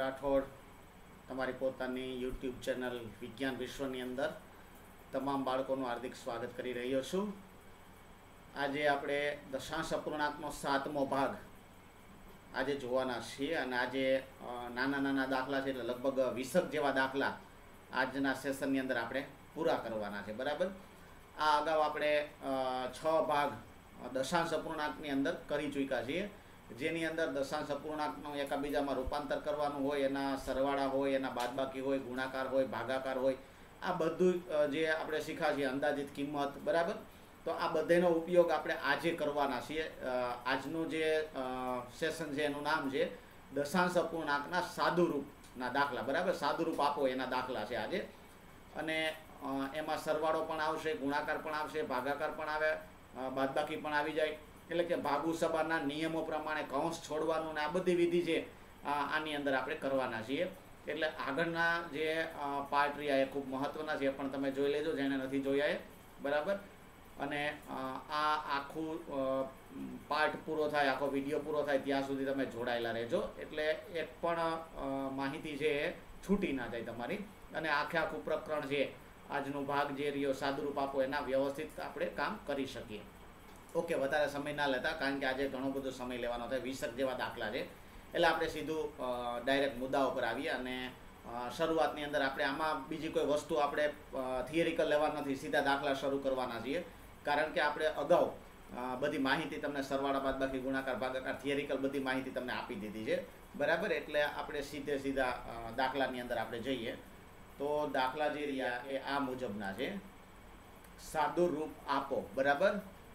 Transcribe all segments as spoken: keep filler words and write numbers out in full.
રાઠોડ તમારી પોતાની YouTube channel વિજ્ઞાન વિશ્વની અંદર તમામ બાળકોનું હાર્દિક સ્વાગત કરી રહ્યો છું। આજે આપણે દશાંશ અપૂર્ણાંકનો સાતમો ભાગ આજે જોવાના છીએ અને આજે નાના નાના દાખલા છે, એટલે લગભગ વીસક જેવા દાખલા આજના સેશનની અંદર આપણે પૂરા કરવાના છે, બરાબર। આ અગાઉ આપણે છ ભાગ દશાંશ અપૂર્ણાંકની અંદર કરી ચૂક્યા છીએ, જેની અંદર દશાંશ અપૂર્ણાંકનું એકબીજામાં રૂપાંતર કરવાનું હોય, એના સરવાળા હોય, એના બાદબાકી હોય, ગુણાકાર હોય, ભાગાકાર હોય, આ બધું જે આપણે શીખ્યા છીએ, અંદાજિત કિંમત, બરાબર। તો આ બધાનો ઉપયોગ આપણે આજે કરવાના છીએ। આજનું જે સેશન છે એનું નામ છે દશાંશ અપૂર્ણાંકના સાદુરૂપના દાખલા, બરાબર। સાદુરૂપ આપો એના દાખલા છે આજે, અને એમાં સરવાળો પણ આવશે, ગુણાકાર પણ આવશે, ભાગાકાર પણ આવે, બાદબાકી પણ આવી જાય, એટલે કે ભાગુસબાના નિયમો પ્રમાણે કૌંસ છોડવાનું ને આ બધી વિધિ છે આની અંદર આપણે કરવાના છીએ। એટલે આગળના જે પાર્ટ રહ્યા એ ખૂબ મહત્વના છે, પણ તમે જોઈ લેજો જેને નથી જોયા એ, બરાબર। અને આ આખું પાર્ટ પૂરો થાય, આખો વિડીયો પૂરો થાય ત્યાં સુધી તમે જોડાયેલા રહેજો, એટલે એક પણ માહિતી છે એ છૂટી ના જાય તમારી, અને આખે આખું પ્રકરણ છે આજનો ભાગ જે રહ્યો સાદુરૂપ આપો એના વ્યવસ્થિત આપણે કામ કરી શકીએ। ઓકે, વધારે સમય ના લેતા, કારણ કે આજે ઘણો બધો સમય લેવાનો થાય, વીસક જેવા દાખલા છે, એટલે આપણે સીધું ડાયરેક્ટ મુદ્દા ઉપર આવીએ। અને શરૂઆતની અંદર આપણે આમાં બીજી કોઈ વસ્તુ આપણે થિયરિકલ લેવા નથી, સીધા દાખલા શરૂ કરવાના છીએ, કારણ કે આપણે અગાઉ બધી માહિતી તમને સરવાળા, બાદબાકી, ગુણાકાર, ભાગાકાર, થિયરિકલ બધી માહિતી તમને આપી દીધી છે, બરાબર। એટલે આપણે સીધે સીધા દાખલાની અંદર આપણે જઈએ। તો દાખલા જે રહ્યા એ આ મુજબના છે, સાદુરૂપ આપો, બરાબર।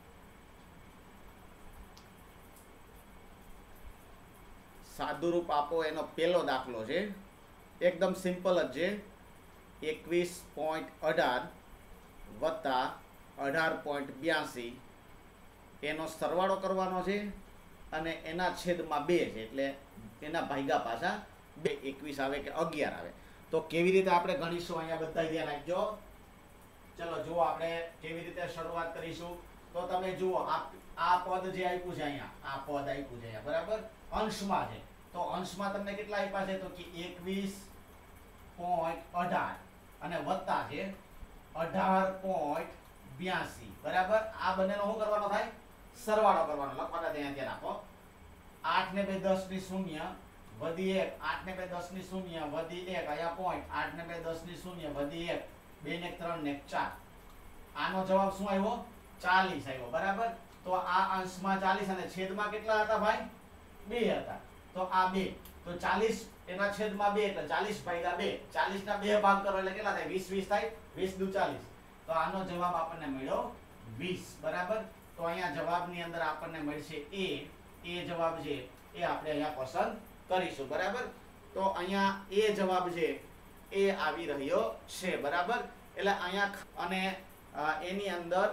સાદુરૂપ આપો એનો પહેલો દાખલો છે, એકદમ સિમ્પલ જ છે, એકવીસ પોઈન્ટ અઢાર વત્તા અઢાર પોઈન્ટ બ્યાસી એનો સરવાળો કરવાનો છે, અને એના છેદમાં બે છે, એટલે એના ભાગ્યા પાછા બે, એકવીસ આવે કે અગિયાર આવે। તો કેવી રીતે આપણે ગણીશું અહીંયા બધા ધ્યાન રાખજો। ચલો જુઓ આપણે કેવી રીતે શરૂઆત કરીશું। તો તમે જુઓ આ પદ જે આપ્યું છે અહીંયા, આ પદ આપ્યું છે અહીંયા, બરાબર, અંશમાં છે। તો અંશમાં તમને કેટલા આપ્યા છે? તો કે એકવીસ પોઈન્ટ અઢાર અને વત્તા છે અઢાર પોઈન્ટ બ્યાસી, બરાબર। આ બંનેનો શું કરવાનો થાય? સરવાળો કરવાનો, લખવાના ત્યાં ત્યાં રાખો। આઠ ને બે દસ ની શૂન્ય વધી એક, આઠ ને બે દસ ની શૂન્ય વધી એક, અહીંયા પોઈન્ટ, આઠ ને બે દસ ની શૂન્ય વધી એક, બે ને ત્રણ ને ચાર, આનો જવાબ શું આવ્યો? ચાલીસ આવ્યો, બરાબર। તો આ અંશમાં ચાલીસ અને છેદમાં કેટલા હતા ભાઈ? બે હતા। તો આ બે, તો ચાલીસ એના છેદમાં બે, એટલે ચાલીસ ભાગ્યા બે, ચાલીસ ના બે ભાગ કરો એટલે કેટલા થાય? વીસ વીસ થાય, વીસ દુ ચાલીસ। તો આનો જવાબ આપણને મળ્યો વીસ, બરાબર। તો અહીંયા જવાબની અંદર આપણને મળશે એ, એ જવાબ છે એ આપણે અહીંયા પસંદ કરીશું, બરાબર। તો અહીંયા એ જવાબ છે એ આવી રહ્યો છે, બરાબર। એટલે અહીંયા અને એની અંદર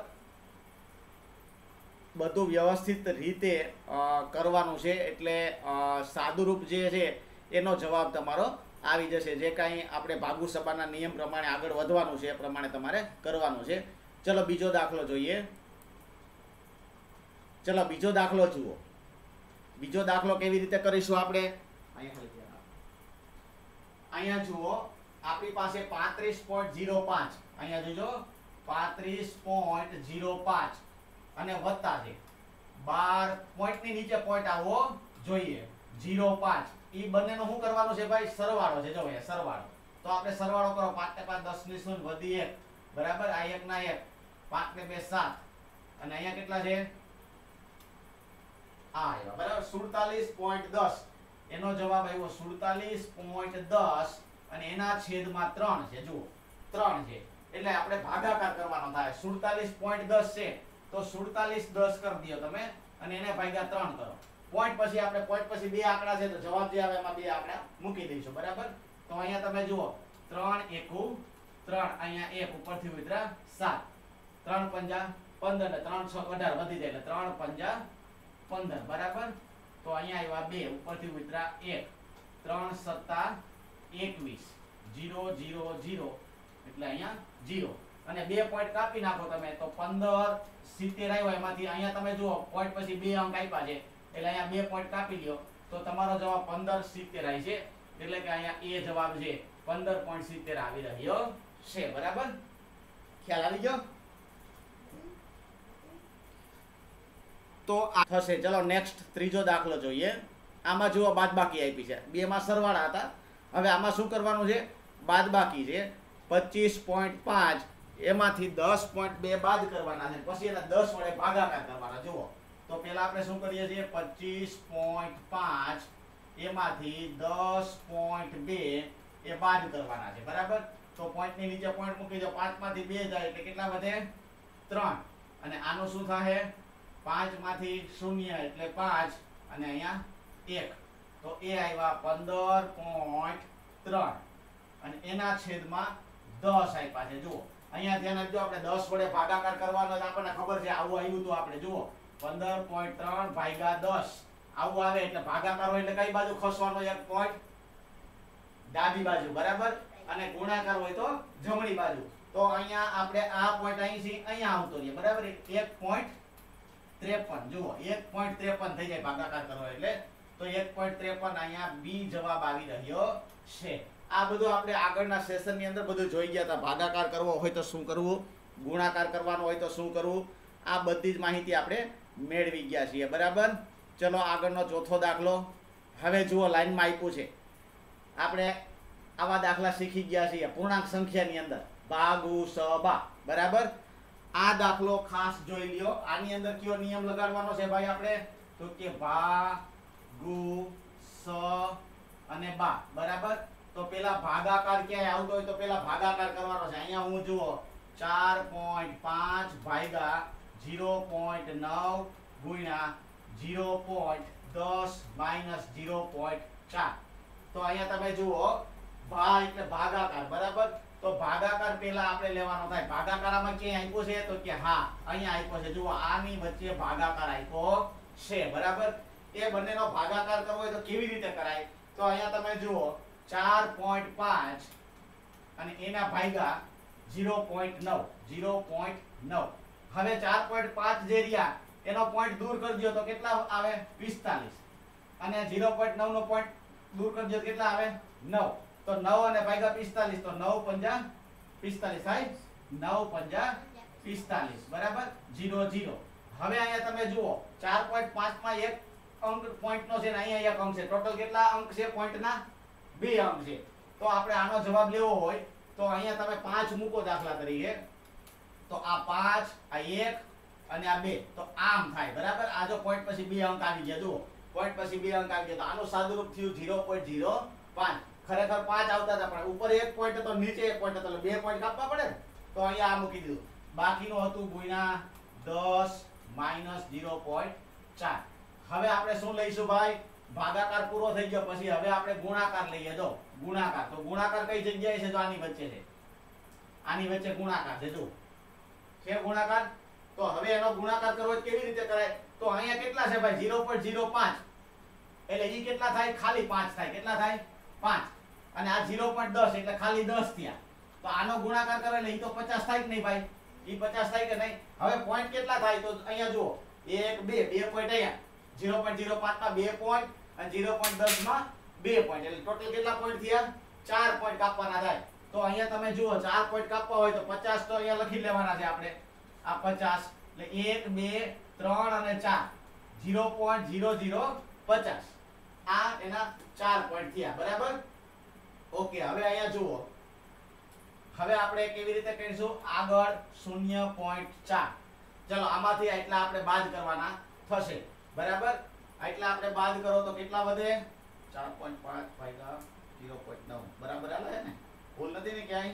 બધું વ્યવસ્થિત રીતે કરવાનું છે, એટલે સાદુરૂપ જે છે એનો જવાબ તમારો આવી જશે। જે કાંઈ આપણે ભાગુસબાના નિયમ પ્રમાણે આગળ વધવાનું છે એ પ્રમાણે તમારે કરવાનું છે। ચલો બીજો દાખલો જોઈએ। ચલો બીજો દાખલો જુઓ। બીજો દાખલો કેવી રીતે કરીશું આપણે? અહીંયા જુઓ, આપણી પાસે પાંત્રીસ પોઈન્ટ ઝીરો પાંચ, અહીંયા જોજો પાંત્રીસ પોઈન્ટ ઝીરો પાંચ અને વત્તા છે બાર, પોઈન્ટ ની નીચે પોઈન્ટ આવવો જોઈએ, ઝીરો પાંચ, એ બંનેનો શું કરવાનું છે ભાઈ? સરવાળો છે, જો અહીંયા સરવાળો। તો આપણે સરવાળો કરો, પાંચ ને પાંચ દસ ની શૂન્ય વધી એક, બરાબર, આ એક ના એક, પાંચ ને બે સાત, અને અહીંયા કેટલા છે? આ આવ્યા, બરાબર, સુડતાલીસ પોઈન્ટ દસ, એનો જવાબ આવ્યો સુડતાલીસ પોઈન્ટ દસ, અને એના છેદમાં ત્રણ છે, જુઓ ત્રણ છે, એટલે આપણે ભાગાકાર કરવાનો થાય। સુડતાલીસ પોઈન્ટ દસ છે તો સુડતાલીસ દસ કરી દો તમે, અને એને ભાગ્યા ત્રણ કરો, પોઈન્ટ પછી આપણે પોઈન્ટ પછી બે આંકડા છે તો જવાબ જે આવે એમાં બે આંકડા મૂકી દઈશું, બરાબર। તો અહીંયા તમે જુઓ ત્રણ એકુ ત્રણ, અહીંયા એક ઉપરથી ઉતરા સાત, ત્રણ પંજા પંદર ને ત્રણ છ અઢાર વધી જાય, એટલે ત્રણ પંજા પંદર, બરાબર। તો અહીંયા આવ્યા બે, ઉપરથી ઉતરા એક, ત્રણ સત્તા એકવીસ, જીરો જીરો જીરો, એટલે અહીંયા જીરો, અને બે પોઈન્ટ કાપી નાખો તમે તો પંદર સિત્તેર આવ્યો, એમાંથી અહીંયા તમે જુઓ પોઈન્ટ પછી બે અંક આપ્યા છે, એટલે અહીંયા બે પોઈન્ટ કાપી લ્યો તો તમારો જવાબ પંદર સિત્તેર આવી છે। એટલે કે અહીંયા એ જવાબ છે પંદર પોઈન્ટ સિત્તેર આવી રહ્યો છે બરાબર ખ્યાલ આવી ગયો તો આ થશે ચલો નેક્સ્ટ ત્રીજો દાખલો જોઈએ આમાં જુઓ બાદબાકી આપી છે બે માં સરવાળા હતા હવે આમાં શું કરવાનું છે બાદબાકી છે પચીસ પોઈન્ટ પાંચ એમાંથી દસ પોઈન્ટ બે બાદ કરવાના છે પછી એના દસ વડે ભાગાકાર કરવાના જુઓ તો પહેલા આપણે શું કરીએ છીએ પચીસ પોઈન્ટ પાંચ એમાંથી દસ પોઈન્ટ બે એ બાદ કરવાના છે બરાબર તો પોઈન્ટ ની નીચે પોઈન્ટ મૂકી દો પાંચ માંથી બે જાય એટલે કેટલા વધે ત્રણ અને આનું શું થાય પાંચ માંથી શૂન્ય એટલે પાંચ અને અહીંયા એક તો એ આવ્યા પંદર પોઈન્ટ ત્રણ અને એના છેદમાં દસ આપ્યા છે જુઓ અહીંયા ધ્યાન આપજો આપણે દસ વડે ભાગાકાર કરવાનો આપણને ખબર છે આવું આવ્યું તો આપણે જુઓ પંદર પોઈન્ટ ત્રણ ભાગ્યા દસ આવું આવે એટલે ભાગાકાર હોય એટલે કઈ બાજુ ખસવાનો એક પોઈન્ટ ડાબી બાજુ બરાબર અને ગુણાકાર હોય તો જમણી બાજુ તો અહીંયા આપણે આ પોઈન્ટ અહીંથી અહીંયા આવતો રહીએ બરાબર એક પોઈન્ટ ત્રેપન જુઓ એક પોઈન્ટ ત્રેપન થઈ જાય ભાગાકાર કરવો એટલે તો એક પોઈન્ટ ત્રેપન અહીંયા બી જવાબ આવી રહ્યો છે આ બધું આપણે આગળના સેશનની અંદર બધું જોઈ ગયા હતા ભાગાકાર કરવો હોય તો શું કરવું ગુણાકાર કરવાનો હોય તો શું કરવું આ બધી જ માહિતી આપણે મેળવી ગયા છીએ બરાબર ચલો આગળનો ચોથો દાખલો હવે જુઓ લાઈનમાં આપ્યું છે આપણે આવા દાખલા શીખી ગયા છીએ પૂર્ણાંક સંખ્યાની અંદર ભાગુ સબા બરાબર આ દાખલો ખાસ જોઈ લ્યો આની અંદર કયો નિયમ લગાડવાનો છે ભાઈ આપણે તો કે ભાગુ સ અને બા બરાબર તો પેલા ભાગાકાર ક્યાંય આવતો હોય તો પેલા ભાગાકાર કરવાનો છે અહીંયા હું જુઓ ચાર પોઈન્ટ પાંચ ભાગ્યા ઝીરો પોઈન્ટ નવ ગુણ્યા ઝીરો પોઈન્ટ દસ માઇનસ ઝીરો પોઈન્ટ ચાર તો અહીંયા તમે જુઓ ભા એટલે ભાગાકાર બરાબર તો ભાગાકાર પેલા આપણે લેવાનો થાય ભાગાકારમાં ક્યાં આપ્યો છે તો કે હા અહીંયા આપ્યો છે જુઓ આની વચ્ચે ભાગાકાર આપ્યો છે બરાબર એ બંનેનો ભાગાકાર કરવો હોય તો કેવી રીતે કરાય તો અહીંયા તમે જુઓ ચાર પોઈન્ટ પાંચ અને એના ભાગ્યા ઝીરો પોઈન્ટ નવ ઝીરો પોઈન્ટ નવ હવે ચાર પોઈન્ટ પાંચ જે રહ્યા એનો પોઈન્ટ દૂર કરી દો તો કેટલા આવે પિસ્તાલીસ અને ઝીરો પોઈન્ટ નવ નો પોઈન્ટ દૂર કરી દો કેટલા આવે નવ તો નવ અને ભાગ્યા પિસ્તાલીસ તો નવ પંજા પિસ્તાલીસ થાય નવ પંજા પિસ્તાલીસ બરાબર ઝીરો ઝીરો હવે અહીંયા તમે જુઓ ચાર પોઈન્ટ પાંચ માં એક અંક પોઈન્ટ નો છે ને અહીંયા એક અંક છે ટોટલ કેટલા અંક છે પોઈન્ટ ના બે અંક છે તો આપણે આનો જવાબ લેવો હોય તો અહીંયા તમે પાંચ મૂકો દાખલા તરીકે તો આ પાંચ આ એક અને આ બે તો આમ થાય બરાબર આ જો પોઈન્ટ પછી બે અંક આવી ગયા જુઓ પોઈન્ટ પછી બે અંક આવી ગયા તો આનું સાદુરૂપ થયું ઝીરો પોઈન્ટ ઝીરો પાંચ ખરેખર પાંચ આવતા હતા પણ ઉપર એક પોઈન્ટ હતો નીચે એક પોઈન્ટ હતો એટલે બે પોઈન્ટ કાપવા પડે તો અહીંયા આ મૂકી દીધું બાકીનું હતું ગુણ્યા દસ માઇનસ ઝીરો પોઈન્ટ ચાર હવે આપણે શું લઈશું ભાઈ ભાગાકાર પૂરો થઈ ગયો પછી હવે આપણે ગુણાકાર લઈએ જો ગુણાકાર તો ગુણાકાર કઈ જગ્યાએ છે તો આની વચ્ચે છે આની વચ્ચે ગુણાકાર છે જો છે ગુણાકાર તો હવે એનો ગુણાકાર કરવો કેવી રીતે કરાય તો અહીંયા કેટલા છે ભાઈ ઝીરો પોઈન્ટ ઝીરો પાંચ એટલે ઈ કેટલા થાય ખાલી પાંચ થાય કેટલા થાય પાંચ અને આ ઝીરો પોઈન્ટ દસ એટલે ખાલી દસ થયા તો આનો ગુણાકાર કરે એટલે ઈ તો પચાસ થાય કે નહીં ભાઈ ઈ પચાસ થાય કે નહીં હવે પોઈન્ટ કેટલા થાય તો અહીંયા જુઓ એક બે બે પોઈન્ટ અહીંયા ઝીરો પોઈન્ટ ઝીરો પાંચ માં બે પોઈન્ટ અને ઝીરો પોઈન્ટ દસ માં બે પોઈન્ટ એટલે ટોટલ કેટલા પોઈન્ટ થયા ચાર પોઈન્ટ કાપવાના થાય તો અહીંયા તમે જુઓ ચાર પોઈન્ટ કાપવા હોય તો પચાસ તો અહીંયા લખી લેવાના છે આપણે આ પચાસ એટલે એક બે ત્રણ અને ચાર ઝીરો પોઈન્ટ ઝીરો ઝીરો પચાસ આ એના ચાર પોઈન્ટ થયા બરાબર ઓકે હવે અહીંયા જુઓ હવે આપણે કેવી રીતે કરીશું આગળ શૂન્ય પોઈન્ટ ચાર ચલો આમાંથી એટલા આપણે બાદ કરવાના થશે બરાબર એટલા આપણે બાદ કરો તો કેટલા વધે ચાર પોઈન્ટ પાંચ ભાગ્યા ઝીરો પોઈન્ટ નવ બરાબર આલે ને ભૂલ નથી ને ક્યાંય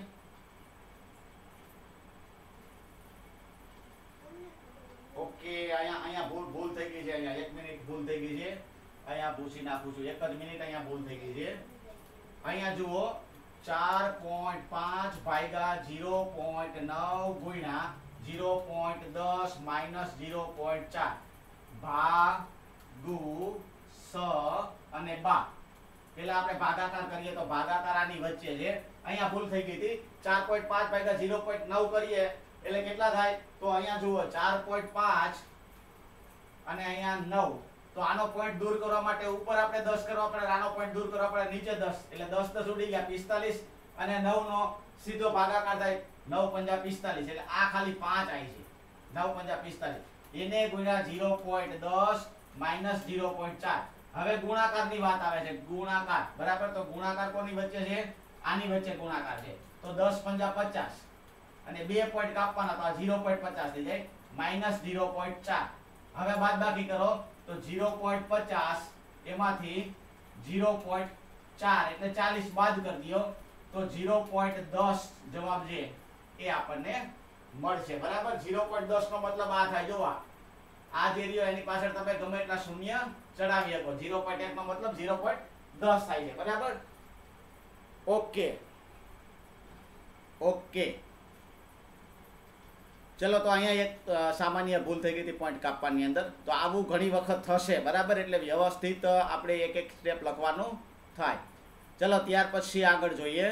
ઓકે અહીંયા અહીંયા ભૂલ ભૂલ થઈ ગઈ છે અહીંયા એક મિનિટ ભૂલ થઈ ગઈ છે અહીંયા પૂછી નાખું છું એક જ મિનિટ અહીંયા ભૂલ થઈ ગઈ છે અહીંયા જુઓ ચાર પોઈન્ટ પાંચ ભાગ્યા ઝીરો પોઈન્ટ નવ ગુણ્યા ઝીરો પોઈન્ટ દસ માઇનસ ઝીરો પોઈન્ટ ચાર ભાગુ સ અને બા પેલા આપણે ભાગાકાર કરીએ તો ભાગાકાર આની વચ્ચે છે અહીંયા ભૂલ થઈ ગઈ હતી ચાર પોઈન્ટ પાંચ ભાગ્યા ઝીરો પોઈન્ટ નવ કરીએ એટલે કેટલા થાય તો અહીંયા જુઓ ચાર પોઈન્ટ પાંચ અને અહીંયા નવ તો આનો પોઈન્ટ દૂર કરવા માટે ઉપર આપણે દસ કરવા પડે, આનો પોઈન્ટ દૂર કરવા પડે નીચે દસ, એટલે દસ દસ ઉડી ગયા પિસ્તાલીસ, અને નવ નો સીધો ભાગાકાર થાય નવ પંજા પિસ્તાલીસ, એટલે આ ખાલી પાંચ આવી છે, નવ પંજા પિસ્તાલીસ, એને ગુણ્યા ઝીરો પોઈન્ટ દસ માઈનસ ઝીરો પોઈન્ટ ચાર. હવે ગુણાકારની વાત આવે છે, ગુણાકાર બરાબર. તો ગુણાકાર કોની વચ્ચે છે? આની વચ્ચે ગુણાકાર છે. તો દસ પંજા પચાસ અને બે પોઈન્ટ કાપવાના, તો આ ઝીરો પોઈન્ટ પચાસ થઈ જાય માઈનસ ઝીરો પોઈન્ટ ચાર. હવે બાદબાકી કરો તો ઝીરો પોઈન્ટ પચાસ એમાંથી ઝીરો પોઈન્ટ ચાર એટલે ચાલીસ બાદ કરી દો, તો ઝીરો પોઈન્ટ દસ જવાબ છે એ આપણને મળશે બરાબર. ઝીરો પોઈન્ટ દસ નો મતલબ આ થાય, જો આ જે રહ્યો એની પાછળ તમે ગમે એટલા શૂન્ય ચડાવી શકો. ઝીરો પોઈન્ટ એક નો મતલબ ઝીરો પોઈન્ટ દસ થાય છે બરાબર. ઓકે ઓકે ચલો, તો અહીંયા એક સામાન્ય ભૂલ થઈ ગઈ હતી પોઈન્ટ કાપવાની અંદર. તો આવું ઘણી વખત થશે બરાબર, એટલે વ્યવસ્થિત આપણે એક એક સ્ટેપ લખવાનું થાય. ચલો ત્યાર પછી આગળ જોઈએ,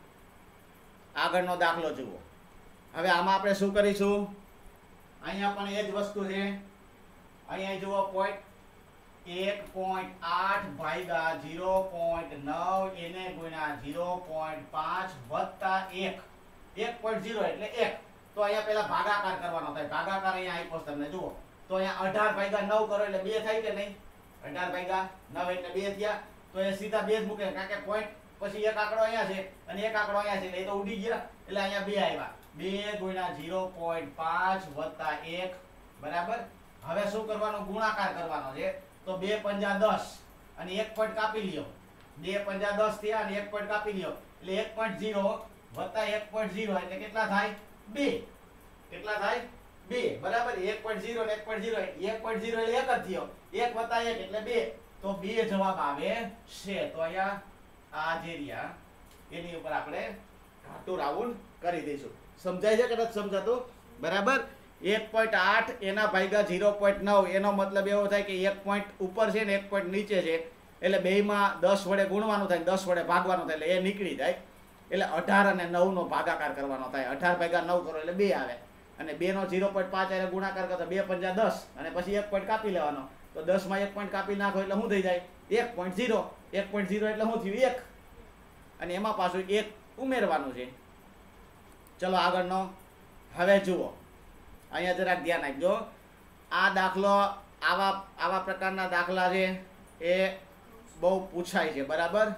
આગળનો દાખલો જુઓ. હવે આમાં આપણે શું કરીશું, અહીંયા પણ એ જ વસ્તુ છે. અહીંયા જુઓ પોઈન્ટ એક પોઈન્ટ આઠ ભાગ્યા ઝીરો પોઈન્ટ નવ એને ગુણ્યા ઝીરો પોઈન્ટ પાંચ વત્તા એક, એક પોઈન્ટ ઝીરો એટલે એક. તો અહીંયા પેલા ભાગાકાર કરવાનો થાય, ભાગાકાર અહીંયા આપ્યો તમને જુઓ. તો અહીંયા અઢાર ભાગ્યા નવ કરો એટલે બે થાય કે નહીં? અઢાર ભાગ્યા નવ એટલે બે થયા, તો એ સીધા બે જ મૂકે, કારણ કે પોઈન્ટ પછી એક આંકડો અહીંયા છે અને એક આંકડો અહીંયા છે, એટલે એ તો ઉડી ગયા, એટલે અહીંયા બે આવ્યા. બે ગુણ્યા ઝીરો પોઈન્ટ પાંચ વત્તા એક બરાબર. હવે શું કરવાનું? ગુણાકાર કરવાનો છે. તો બે પંજા દસ અને એક પોઈન્ટ કાપી લ્યો, બે પંજા દસ થયા અને એક પોઈન્ટ કાપી લ્યો, એટલે એક પોઈન્ટ ઝીરો વત્તા એક પોઈન્ટ ઝીરો એટલે કેટલા થાય? બે. કેટલા થાય? બે બરાબર. એક પોઈન્ટ ઝીરો ને એક પોઈન્ટ ઝીરો, એક પોઈન્ટ ઝીરો એટલે એક જ થયો, એક વત્તા એક એટલે બે, તો બે જવાબ આવે છે. તો અહીંયા આ જે રહ્યા એની ઉપર આપણે ઘાટું રાઉન્ડ કરી દઈશું. સમજાય છે કે નથી સમજાતું? બરાબર. એક પોઈન્ટ આઠ એના ભાગ્યા ઝીરો પોઈન્ટ નવ એનો મતલબ એવો થાય કે એક પોઈન્ટ ઉપર છે ને એક પોઈન્ટ નીચે છે, એટલે બેયમાં દસ વડે ગુણવાનું થાય, દસ વડે ભાગવાનું થાય, એટલે એ નીકળી જાય. એટલે અઢાર અને નવ નો ભાગાકાર કરવાનો થાય. અઢાર ભાગ્યા નવ કરો એટલે બે આવે, અને બે નો ઝીરો પોઈન્ટ પાંચ એટલે ગુણાકાર કરો બે પંજા દસ, અને પછી એક પોઈન્ટ કાપી લેવાનો. તો દસ માં એક પોઈન્ટ કાપી નાખો એટલે શું થઈ જાય? એક પોઈન્ટ ઝીરો. એક પોઈન્ટ ઝીરો એટલે શું થયું? એક. અને એમાં પાછું એક ઉમેરવાનું છે. ચલો આગળનો હવે જુઓ, અહીંયા જરાક ધ્યાન આપજો. આ દાખલો આવા આવા પ્રકારના દાખલા છે એ બહુ પૂછાય છે બરાબર.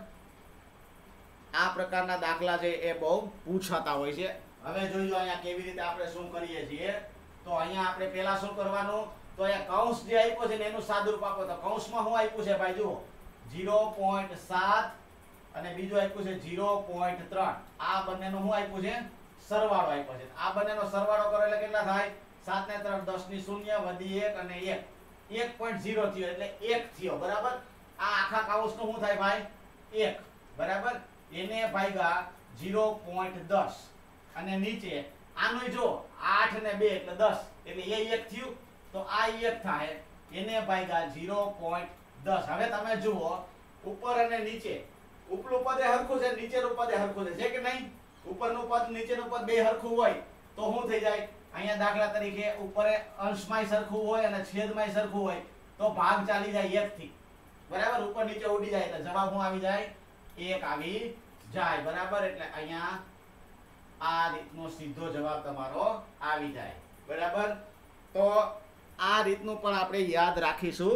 આ પ્રકારના દાખલા છે એ બહુ પૂછાતા હોય છે. હવે જોઈજો અહીંયા કેવી રીતે આપણે શું કરીએ છીએ. તો અહીંયા આપણે પહેલા શું કરવાનું, તો અહીંયા કૌંસ જે આપ્યો છે ને એનું સાદુરૂપ આપો. તો કૌંસમાં શું આપ્યું છે ભાઈ જુઓ, ઝીરો પોઈન્ટ સાત અને બીજું આપ્યું છે ઝીરો પોઈન્ટ ત્રણ. આ બંનેનું શું આપ્યું છે? સરવાળો આપ્યો છે. આ બંનેનો સરવાળો કરો એટલે કેટલા થાય? સાત ને ત્રણ દસ ની શૂન્ય વધી એક અને એક, એક પોઈન્ટ ઝીરો થયો એટલે એક થયો બરાબર. આ આખા કૌંસનું શું થાય ભાઈ? એક બરાબર. એને ભાગ્યા ઝીરો પોઈન્ટ દસ અને નીચે આનું જો આઠ ને બે એટલે દસ, એટલે એ એક થયું, તો આ એક થાય. એને ભાગ્યા ઝીરો પોઈન્ટ દસ. હવે તમે જુઓ ઉપર અને નીચે, ઉપલું પદ એ હરખું છે, નીચેનું પદ એ હરખું છે કે નહીં? ઉપરનું પદ નીચેનું પદ બે હરખું હોય તો શું થઈ જાય? અહીંયા દાખલા તરીકે ઉપર અંશમાંય સરખું હોય અને છેદમાંય સરખું હોય તો ભાગ ચાલી જાય એક થી બરાબર. ઉપર નીચે ઉડી જાય એટલે જવાબ શું આવી જાય? એક આવી જાય બરાબર. એટલે અહીંયા આ રીતનો સીધો જવાબ તમારો આવી જાય બરાબર. તો આ રીતનું પણ આપણે યાદ રાખીશું.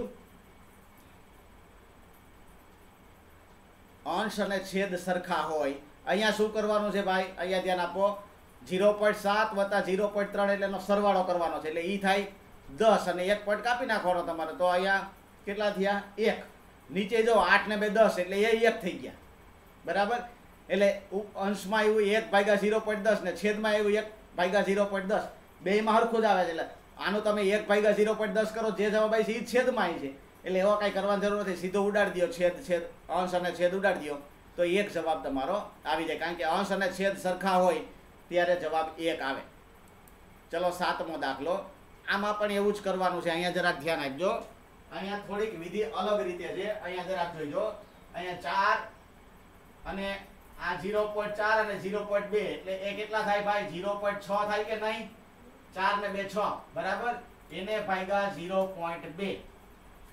અંશ અને છેદ સરખા હોય. અહીંયા શું કરવાનું છે ભાઈ? અહીંયા ધ્યાન આપો. ઝીરો પોઈન્ટ સાત વત્તા ઝીરો પોઈન્ટ ત્રણ એટલે એનો સરવાળો કરવાનો છે, એટલે ઈ થાય દસ અને એક પોઈન્ટ કાપી નાખવાનો તમારે. તો અહીંયા કેટલા થયા? એક. નીચે જો આઠ ને બે દસ એટલે એ એક થઈ ગયા બરાબર. એટલે અંશમાં એવું એક ભાગ્યા ઝીરો પોઈન્ટ દસ ને છેદમાં એવું એક ભાગ્યા ઝીરો પોઈન્ટ દસ, બેયમાં હરખું જ આવે છે. એટલે આનું તમે એક ભાગ્યા ઝીરો પોઈન્ટ દસ કરો, જે જવાબ આવી છે એ છેદમાં છે, એટલે એવો કાંઈ કરવાની જરૂર નથી. સીધો ઉડાડી દો, છેદ છેદ અંશ અને છેદ ઉડાડી દો તો એક જવાબ તમારો આવી જાય. કારણ કે અંશ અને છેદ સરખા હોય ત્યારે જવાબ એક આવે. ચલો સાતમો દાખલો. આમાં પણ એવું જ કરવાનું છે. અહીંયા જરાક ધ્યાન આપજો. અહીંયા થોડીક વિધિ અલગ રીતે છે. અહીંયા જરાક જોઈજો. અહીંયા ચાર અને આ ઝીરો પોઈન્ટ ચાર અને ઝીરો પોઈન્ટ બે એટલે એ કેટલા થાય ભાઈ? ઝીરો પોઈન્ટ છ થાય કે નહીં? ચાર ને બે છ બરાબર. એને ભાગ્યા ઝીરો પોઈન્ટ બે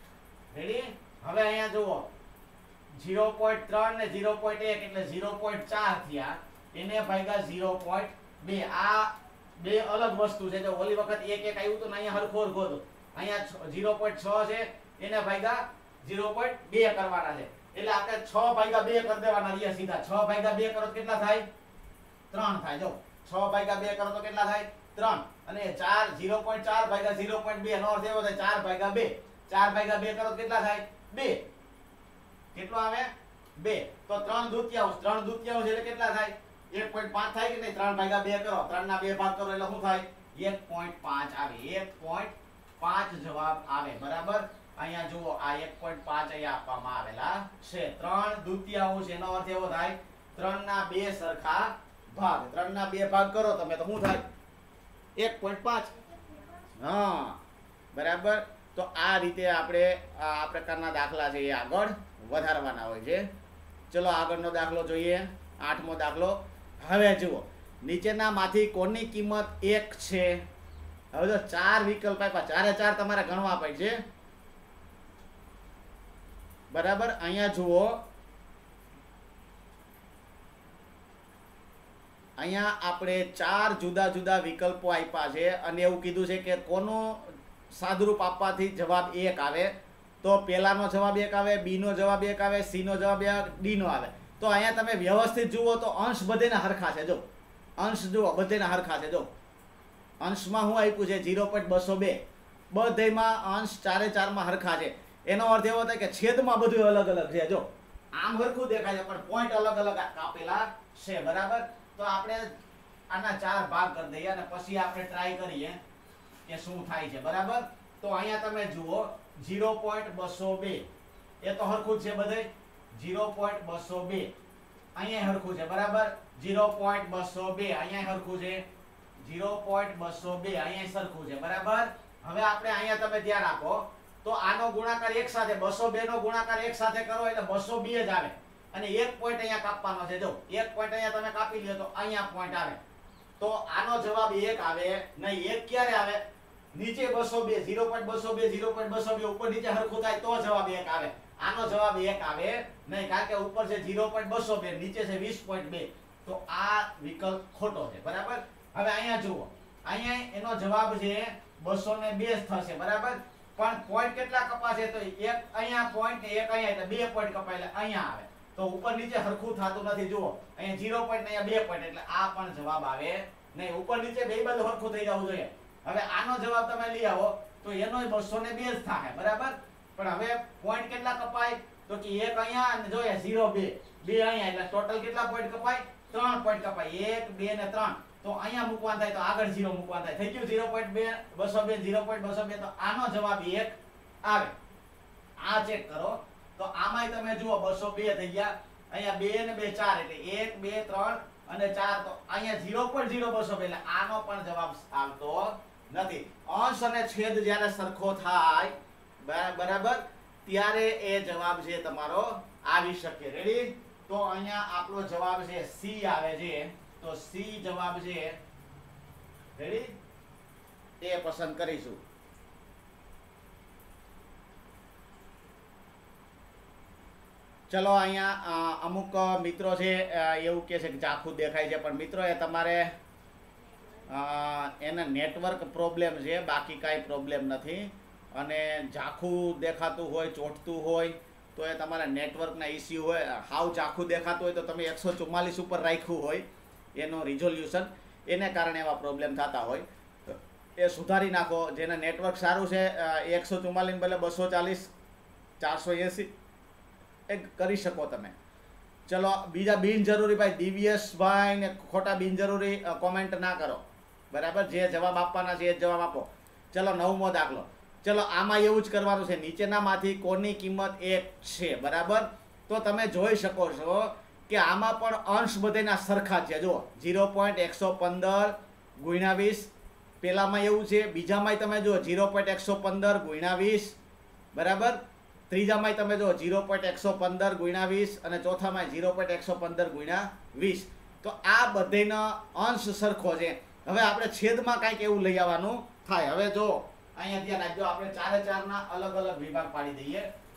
રેડી? હવે અહીંયા જુઓ ઝીરો પોઈન્ટ ત્રણ ને ઝીરો પોઈન્ટ એક એટલે ઝીરો પોઈન્ટ ચાર થયા, એને ભાગ્યા ઝીરો પોઈન્ટ બે. આ બે અલગ વસ્તુ છે. જો ઓલી વખત એક એક આવ્યું તો ને અહીંયા હરખો હરખો હતો. અહીંયા ઝીરો પોઈન્ટ છ છે, એને ભાગ્યા ઝીરો પોઈન્ટ બે કરવાના છે. એટલે આપણે છ ભાગ્યા બે કરી દેવાના રહ્યા સીધા. છ ભાગ્યા બે કરો તો કેટલા થાય? ત્રણ થાય. જો છ ભાગ્યા બે કરો તો કેટલા થાય? ત્રણ. અને ચાર ઝીરો પોઈન્ટ ચાર ભાગ્યા ઝીરો પોઈન્ટ બે નો અર્થ એવો થાય ચાર ભાગ્યા બે. ચાર ભાગ્યા બે કરો તો કેટલા થાય? બે. કેટલો આવે? બે. તો ત્રણ દૂતિયાંશ. ત્રણ દૂતિયાંશ એટલે કેટલા થાય? એક પોઈન્ટ પાંચ થાય કે નહીં? ત્રણ ભાગ્યા બે કરો, ત્રણ ના બે ભાગ કરો એટલે શું થાય? એક પોઈન્ટ પાંચ આવે. એક પોઈન્ટ પાંચ જવાબ આવે. બરાબર? અહીંયા જુઓ આ એક પોઈન્ટ પાંચ અહીંયા આપવામાં આવેલા છે. ત્રણ દૂતિયાંશ એનો અર્થ એવો થાય ત્રણ ના બે સરખા ભાગ. ત્રણ ના બે ભાગ કરો તમે તો શું થાય? એક પોઈન્ટ પાંચ. હા બરાબર. તો આ રીતે આપણે આ પ્રકારના દાખલા છે એ આગળ વધારવાના હોય છે. ચલો આગળનો દાખલો જોઈએ. આઠમો દાખલો. હવે જુઓ નીચેનામાંથી કોની કિંમત એક છે? હવે જો ચાર વિકલ્પ આપ્યા, ચારે ચાર તમારે ગણવા પડશે. બરાબર? અહીંયા જુઓ, અહીંયા આપણે ચાર જુદા જુદા વિકલ્પો આપ્યા છે અને એવું કીધું છે કે કોનું સાદુરૂપ આપવાથી જવાબ એક આવે. તો પહેલાનો જવાબ એક આવે, બી નો જવાબ એક આવે, સી નો જવાબ એક, ડી નો આવે. તો અહીંયા તમે વ્યવસ્થિત જુઓ તો અંશ બધેના હરખા છે. જો અંશ જુઓ બધેના હરખા છે. જો અંશમાં શું આપ્યું છે? ઝીરો પોઈન્ટ બસો બે. બધેમાં અંશ ચારે ચારમાં હરખા છે. એનો અર્થ એવો થાય કે છેદમાં બધું અલગ અલગ છે. જો આમ હરખું દેખાય છે પણ પોઈન્ટ અલગ અલગ કાપેલા છે. બરાબર? તો આપણે આના ચાર ભાગ કરી દઈએ અને પછી આપણે ટ્રાય કરીએ કે શું થાય છે. બરાબર? તો અહીંયા તમે જુઓ ઝીરો પોઈન્ટ બસો બે એ તો હરખું જ છે બધે. ઝીરો પોઈન્ટ બસો બે અહીંયા હરખું છે. બરાબર? ઝીરો પોઈન્ટ બસો બે અહીંયા હરખું છે. ઝીરો પોઈન્ટ બસો બે અહીંયા સરખું છે. બરાબર? હવે આપણે અહીંયા તમે ધ્યાન આપો તો આનો ગુણાકાર એક સાથે બસો બે નો ગુણાકાર એક સાથે કરો એટલે બસો બે જ આવે. અને એક પોઈન્ટ અહીંયા કાપવાનો છે. જો એક પોઈન્ટ અહીંયા તમે કાપી લ્યો તો અહીંયા પોઈન્ટ આવે. તો આનો જવાબ એક આવે નહીં. એક ક્યારે આવે? નીચે બસો બે. ઝીરો પોઈન્ટ બસો બે ઝીરો પોઈન્ટ બસો બે ઉપર નીચે હરખું થાય તો જવાબ એક આવે. આનો જવાબ એક આવે નહીં કારણ કે ઉપર છે ઝીરો પોઈન્ટ બસો બે, નીચે છે વીસ પોઈન્ટ બે. તો આ વિકલ્પ ખોટો છે. બરાબર? હવે અહીંયા જુઓ, અહીંયા એનો જવાબ છે બસો ને બે થશે. બરાબર? પણ પોઈન્ટ કેટલા કપાશે? તો એક અહીંયા પોઈન્ટ એક અહીંયા એટલે બે પોઈન્ટ કપાય એટલે અહીંયા આવે. તો ઉપર નીચે હરખું થતું નથી. જુઓ અહીંયા ઝીરો પોઈન્ટ અહીંયા બે પોઈન્ટ એટલે આ પણ જવાબ આવે નહીં. ઉપર નીચે બે બાજુ હરખું થઈ જવું જોઈએ. હવે આનો જવાબ તમે લઈ આવો તો એનો બસો ને બે જ થાય. બરાબર? પણ હવે પોઈન્ટ કેટલા કપાય? તો કે એક અહીંયા અને જોઈએ ઝીરો બે બે અહીંયા એટલે ટોટલ કેટલા પોઈન્ટ કપાય? ત્રણ પોઈન્ટ કપાય. એક બે ને ત્રણ. તો અહીંયા મૂકવાનું થાય તો આગળ ઝીરો મૂકવાનું થાય. થઈ ગયું ઝીરો પોઈન્ટ બે બસો બે ઝીરો પોઈન્ટ બસો બે. તો આનો જવાબ એક આવે. આ ચેક કરો તો આમાંય તમે જુઓ બસો બે થઈ ગયા. અહીંયા બે ને બે ચાર એટલે એક બે ત્રણ અને ચાર. તો અહીંયા ઝીરો પોઈન્ટ ઝીરો બસો બે એટલે આનો પણ જવાબ આવતો નથી. અંશ અને છેદ જ્યારે સરખો થાય બરાબર ત્યારે એ જવાબ છે તમારો આવી શકે. રેડી? તો અહીંયા આપણો જવાબ છે સી આવે છે. તો સી જવાબ છે. રેડી? તે પસંદ કરીશું. ચલો અહીંયા અમુક મિત્રો છે એવું કહે છે કે ઝાખું દેખાય છે પણ મિત્રો એ તમારે એના નેટવર્ક પ્રોબ્લેમ છે, બાકી કાંઈ પ્રોબ્લેમ નથી. અને ઝાખું દેખાતું હોય, ચોંટતું હોય તો એ તમારા નેટવર્કના ઇસ્યુ હોય. હાવ ઝાખું દેખાતું હોય તો તમે એકસો ચુમ્માલીસ ઉપર રાખ્યું હોય એનું રિઝોલ્યુશન, એને કારણે એવા પ્રોબ્લેમ થતા હોય. એ સુધારી નાખો. જેને નેટવર્ક સારું છે એકસો ચુમ્માલીસ બદલે બસો ચાલીસ ચારસો એંસી એ કરી શકો તમે. ચલો બીજા બિનજરૂરી ભાઈ દિવ્યેશભાઈ ને ખોટા બિનજરૂરી કોમેન્ટ ના કરો. બરાબર? જે જવાબ આપવાના છે એ જવાબ આપો. ચલો નવમો દાખલો. ચલો આમાં એવું જ કરવાનું છે. નીચેનામાંથી કોની કિંમત એક છે? બરાબર? તો તમે જોઈ શકો છો કે આમાં પણ અંશ બધેના સરખા છે. જુઓ ઝીરો પોઈન્ટ એકસો પંદર ગુણ્યા વીસ પેલામાં એવું છે. બીજામાં તમે જુઓ ઝીરો પોઈન્ટ એકસો પંદર ગુણ્યા વીસ. બરાબર? ત્રીજામાં તમે જુઓ ઝીરો પોઈન્ટ એકસો પંદર ગુણ્યા વીસ અને ચોથામાં ઝીરો પોઈન્ટ એકસો પંદર ગુણ્યા વીસ. તો આ બધેનો અંશ સરખો છે. હવે આપણે છેદમાં કાંઈક એવું લઈ આવવાનું થાય. હવે જો અહીંયા ધ્યાન રાખજો, આપણે ચારે ચારના અલગ અલગ વિભાગ પાડી દઈએ.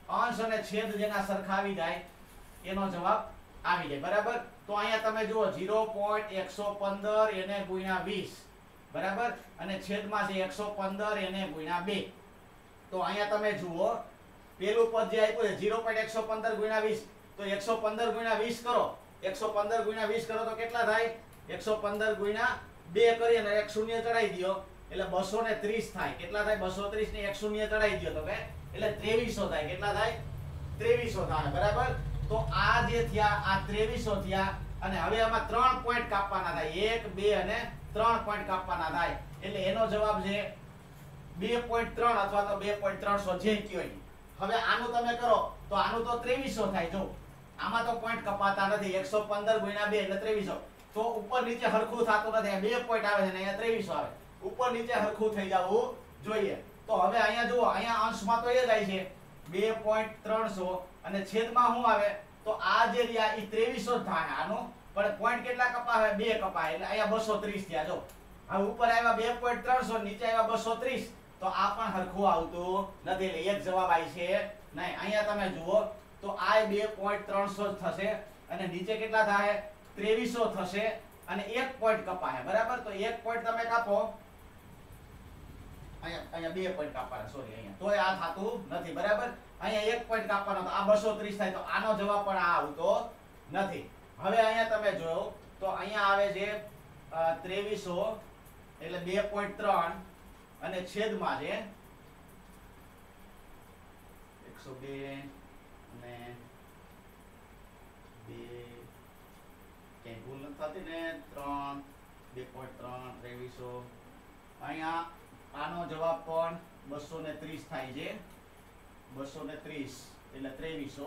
અંશ અને છેદ જેના સરખા આવી જાય એનો જવાબ આવી જાય બરાબર. તો અહીંયા તમે જુઓ ઝીરો પોઈન્ટ એકસો પંદર એને ગુણ્યા વીસ બરાબર અને છેદમાં છે એકસો પંદર એને ગુણ્યા બે. તો અહીંયા તમે જુઓ પેલું પદ જે આપ્યું છે ઝીરો પોઈન્ટ એકસો પંદર ગુણ્યા વીસ તો એકસો પંદર ગુણ્યા વીસ કરો એકસો પંદર ગુણ્યા વીસ કરો તો કેટલા થાય એકસો પંદર ગુણ્યા બે કરી અને એક શૂન્ય ચડાવી દો એટલે બસો ને ત્રીસ થાય. કેટલા થાય બસો ત્રીસ ને એક શૂન્ય ચડાવી દો તો કે એટલે ત્રેવીસો થાય. કેટલા થાય ત્રેવીસો થાય બરાબર. તો આ જે થયા આ ત્રેવીસો થયા અને હવે આમાં ત્રણ પોઈન્ટ કાપવાના થાય એક બે અને ત્રણ પોઈન્ટ કાપવાના થાય એટલે એનો જવાબ છે બે પોઈન્ટ ત્રણ અથવા તો બે પોઈન્ટ ત્રણસો જે કયો. હવે આનું તમે કરો તો આનું તો ત્રેવીસો થાય. જો આમાં તો પોઈન્ટ કપાતા નથી એકસો પંદર ગુણ્યા બે એટલે ત્રેવીસો તો ઉપર નીચે હરખું થતું નથી. બે પોઈન્ટ આવે છે ને અહીંયા ત્રેવીસો આવે ઉપર નીચે હરખું થઈ જવું જોઈએ. તો હવે અહીંયા જુઓ અહીંયા અંશમાં તો એ જાય છે બે પોઈન્ટ ત્રણસો અને છેદમાં શું આવે તો આ જે રહ્યા એ ત્રેવીસો જ થાય. આનો પણ પોઈન્ટ કેટલા કપાવે બે કપાય એટલે અહીંયા બસો ત્રીસ થયા. જો હવે ઉપર આવ્યા બે પોઈન્ટ ત્રણસો નીચે આવ્યા બસો ત્રીસ તો આ પણ હરખું આવતું નથી એટલે એક જવાબ આવી છે નહીં. અહીંયા તમે જુઓ તો આ બે પોઈન્ટ ત્રણસો જ થશે અને નીચે કેટલા થાય ત્રેવીસો થશે અને એક પોઈન્ટ કપાય બરાબર. તો એક પોઈન્ટ તમે કાપો અહીંયા અહીંયા બે પોઈન્ટ કાપવાના સોરી અહીંયા તોય આ થાતું નથી બરાબર. અહીંયા એક પોઈન્ટ કાપવાનો તો આ બસો ત્રીસ થાય તો આનો જવાબ પણ આ આવતો નથી. હવે અહીંયા તમે જોયો તો અહીંયા આવે છે ત્રેવીસો એટલે બે પોઈન્ટ ત્રણ અને છેદમાં છે એકસો બે અને બે ક્યાંય ભૂલ નથી થતી ને ત્રણ બે પોઈન્ટ ત્રણ ત્રેવીસો અહીંયા આનો જવાબ પણ બસો ને ત્રીસ થાય છે. બસો ને ત્રીસ એટલે ત્રેવીસો.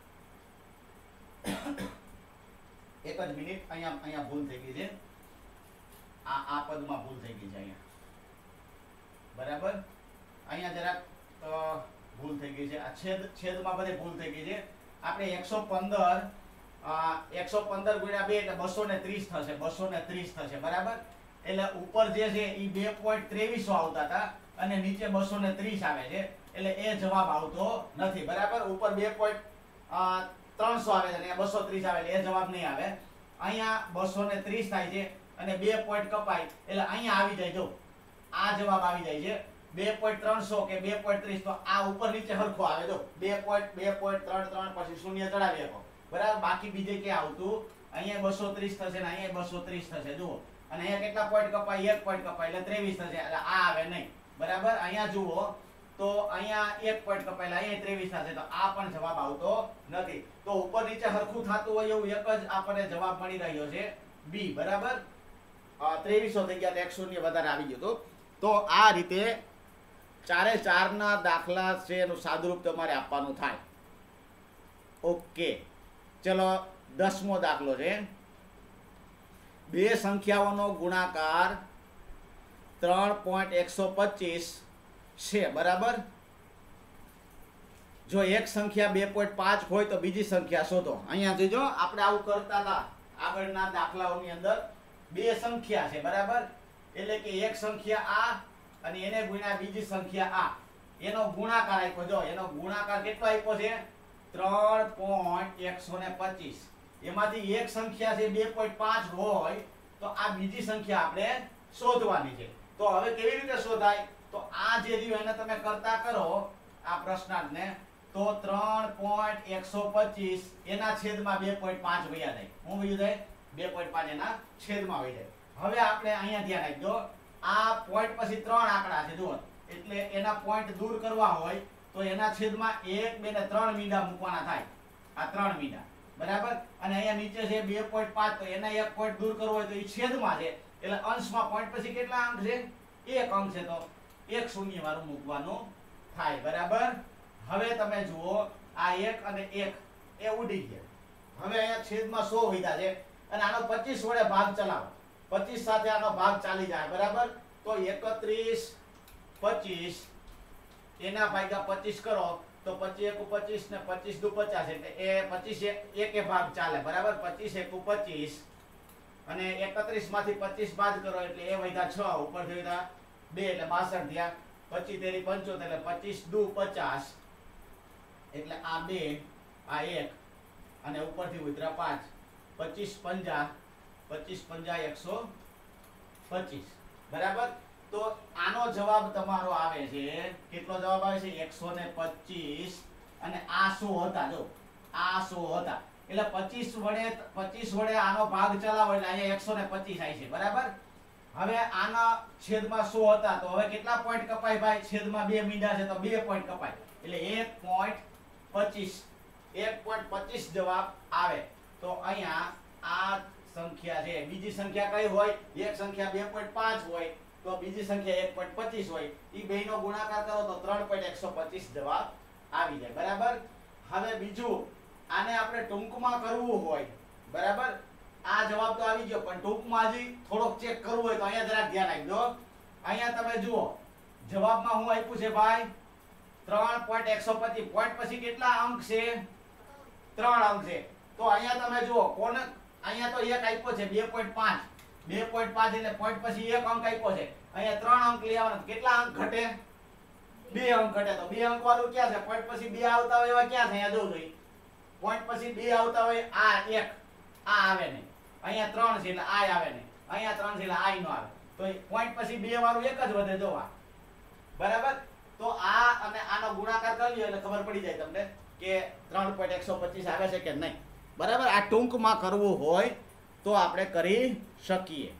એક જ મિનિટ અહીંયા અહીંયા ભૂલ થઈ ગઈ છે આ આ પદમાં ભૂલ થઈ ગઈ છે અહીંયા બરાબર. અહીંયા જરાક ભૂલ થઈ ગઈ છે આ છેદ છેદમાં બધે ભૂલ થઈ ગઈ છે. આપણે એકસો પંદર એકસો પંદર ગુણ્યા બે એટલે બસો ને ત્રીસ થશે બસો ને ત્રીસ થશે બરાબર. એટલે ઉપર જે છે એ બે પોઈન્ટ ત્રેવીસો આવતા હતા અને નીચે બસો ને ત્રીસ આવે છે એટલે એ જવાબ આવતો નથી બરાબર. ઉપર બે પોઈન્ટ ત્રણસો આવે છે અને બસો ત્રીસ આવે એટલે એ જવાબ નહીં આવે. અહીંયા બસો ને ત્રીસ થાય છે અને બે પોઈન્ટ કપાય એટલે અહીંયા આવી જાય. જો આ જવાબ આવી જાય છે બે પોઈન્ટ ત્રણસો કે બે પોઈન્ટ ત્રીસ તો આ ઉપર નીચે હરખો આવે. જો બે પોઈન્ટ બે પોઈન્ટ ત્રણ ત્રણ પછી શૂન્ય ચડાવી શકો બરાબર. બાકી બીજે ક્યાં આવતું અહીંયા બસો ત્રીસ થશે ને અહીંયા બસો ત્રીસ થશે જુઓ અને અહીંયા કેટલા પોઈન્ટ કપાય એક પોઈન્ટ કપાય એટલે ત્રેવીસ થશે એટલે આ આવે નહીં બરાબર. અહીંયા જુઓ તો અહીંયા એક પોઈન્ટ કપાય અહીંયા ત્રેવીસ થશે તો આ પણ જવાબ આવતો નથી. તો ઉપર નીચે હરખું થતું હોય એવું એક જ આપણને જવાબ મળી રહ્યો છે બી બરાબર. ત્રેવીસો થઈ ગયા એક શૂન્ય વધારે આવી ગયો તો આ રીતે ચારે ચારના દાખલા છે એનું સાદુરૂપ તમારે આપવાનું થાય. ઓકે ચલો દસમો દાખલો છે બે સંખ્યાઓનો ગુણાકાર ત્રણ પોઈન્ટ એકસો પચીસ છે બરાબર. જો એક સંખ્યા બે પોઈન્ટ પાંચ હોય તો બીજી સંખ્યા શોધો. અહીંયા જોજો આપણે આવું કરતા હતા આગળના દાખલાઓની અંદર બે સંખ્યા છે બરાબર. એટલે કે એક સંખ્યા આ અને એને ગુણ્યા બીજી સંખ્યા આ એનો ગુણાકાર આપ્યો. જો એનો ગુણાકાર કેટલો આપ્યો છે ત્રણ પોઈન્ટ એકસો પચીસ. એમાંથી એક સંખ્યા છે બે પોઈન્ટ પાંચ હોય તો આ બીજી સંખ્યા આપણે શોધવાની છે. તો હવે કેવી રીતે શોધાય તો આ જે રહ્યું એને તમે કરતા કરો આ પ્રશ્નાર્થને તો ત્રણ પોઈન્ટ એકસો પચીસ એના છેદમાં બે પોઈન્ટ પાંચ વયા જાય. હું વયું જાય બે પોઈન્ટ પાંચ એના છેદમાં વહી જાય. હવે આપણે અહીંયા ધ્યાન આપજો આ પોઈન્ટ પછી ત્રણ આંકડા છે જુઓ એટલે એના પોઈન્ટ દૂર કરવા હોય તો એના છેદમાં એક બે ને ત્રણ મીંડા મૂકવાના થાય. આ ત્રણ મીંડા બરાબર. અને અહીંયા નીચે છે બે પોઈન્ટ પાંચ તો એના એક પોઈન્ટ દૂર કરવો હોય તો એ છેદમાં છે એટલે અંશમાં પોઈન્ટ પછી કેટલા અંક છે એક અંક છે તો એક શૂન્ય વાળું મૂકવાનું થાય બરાબર. હવે તમે જુઓ આ એક અને એક એ ઉડી ગયા. હવે અહીંયા છેદમાં સો વધ્યા છે અને આનો પચીસ વડે ભાગ ચલાવો. પચીસ સાથે આનો ભાગ ચાલી જાય બરાબર. તો એકત્રીસ પચીસ એના ભાગ્યા પચીસ કરો તો પચીસ એકુ પચીસ ને પચીસ દુ પચાસ એટલે એ પચીસ એક એ ભાગ ચાલે બરાબર. પચીસ એકુ પચીસ અને એકત્રીસ માંથી પચીસ બાદ કરો એટલે એ વધ્યા છ ઉપર વધ્યા બે એટલે બાસઠ થયા. પચીસ તેરી પંચોતેર એટલે પચીસ દુ પચાસ એટલે આ બે, આ એક અને ઉપરથી ઉતરા પાંચ. પચીસ પંજા, પચીસ પંજા એકસો પચીસ. બરાબર. તો આનો જવાબ તમારો આવે છે, કેટલો જવાબ આવે છે? એકસો ને પચીસ. અને આ સો હતા, જો આ સો હતા એટલે પચીસ વડે પચીસ વડે આનો ભાગ ચલાવો એટલે અહીંયા એકસો ને પચીસ આવી છે. બરાબર. હવે આના છેદમાં સો હતા તો હવે કેટલા પોઈન્ટ કપાય ભાઈ? છેદમાં બે મીંડા છે તો બે પોઈન્ટ કપાય એટલે એક પોઈન્ટ પચીસ. એક પોઈન્ટ પચીસ જવાબ આવે. તો અહીંયા આ સંખ્યા છે. બીજી સંખ્યા કઈ હોય? એક સંખ્યા બે પોઈન્ટ પાંચ હોય તો બીજી સંખ્યા એક પોઈન્ટ પચીસ હોય. ઈ બેયનો ગુણાકાર કરો તો ત્રણ પોઈન્ટ એકસો પચીસ જવાબ આવી જાય. બરાબર. હવે બીજું, આને આપણે ટૂંકમાં કરવું હોય, બરાબર, આ જવાબ તો આવી ગયો પણ ટૂંકમાં હજી થોડોક ચેક કરવું હોય તો અહીંયા જરાક ધ્યાન આપજો. અહીંયા તમે જુઓ જવાબમાં હું આપ્યું છે ભાઈ ત્રણ પોઈન્ટ એકસો પચીસ. પોઈન્ટ પછી કેટલા અંક છે? ત્રણ અંક છે. તો અહીંયા તમે જુઓ કોને અહીંયા તો એક આપ્યો છે બે પોઈન્ટ પાંચ. બે પોઈન્ટ પાંચ એટલે પોઈન્ટ પછી એક અંક આપ્યો છે. અહીંયા ત્રણ અંક લેવાના. કેટલા અંક ઘટે? બે અંક ઘટે. તો બે અંક વાળું ક્યાં છે? પોઈન્ટ પછી બે આવતા હોય એવા ક્યાં છે? અહીંયા જોજો. પોઈન્ટ પછી બે આવતા હોય આ એક, આ આવે નહીં. અહીંયા ત્રણ છે એટલે આ આવે નહીં. અહીંયા ત્રણ છે એટલે આ નો આવે. તો પોઈન્ટ પછી બે વાળું એક જ વધે જોવા. બરાબર. તો આ અને આનો ગુણાકાર કરી લ્યો એટલે ખબર પડી જાય તમને કે ત્રણ પોઈન્ટ એકસો પચીસ આવે છે કે નહીં. બરાબર. આ ટૂંકમાં કરવું હોય તો આપણે કરી શકીએ.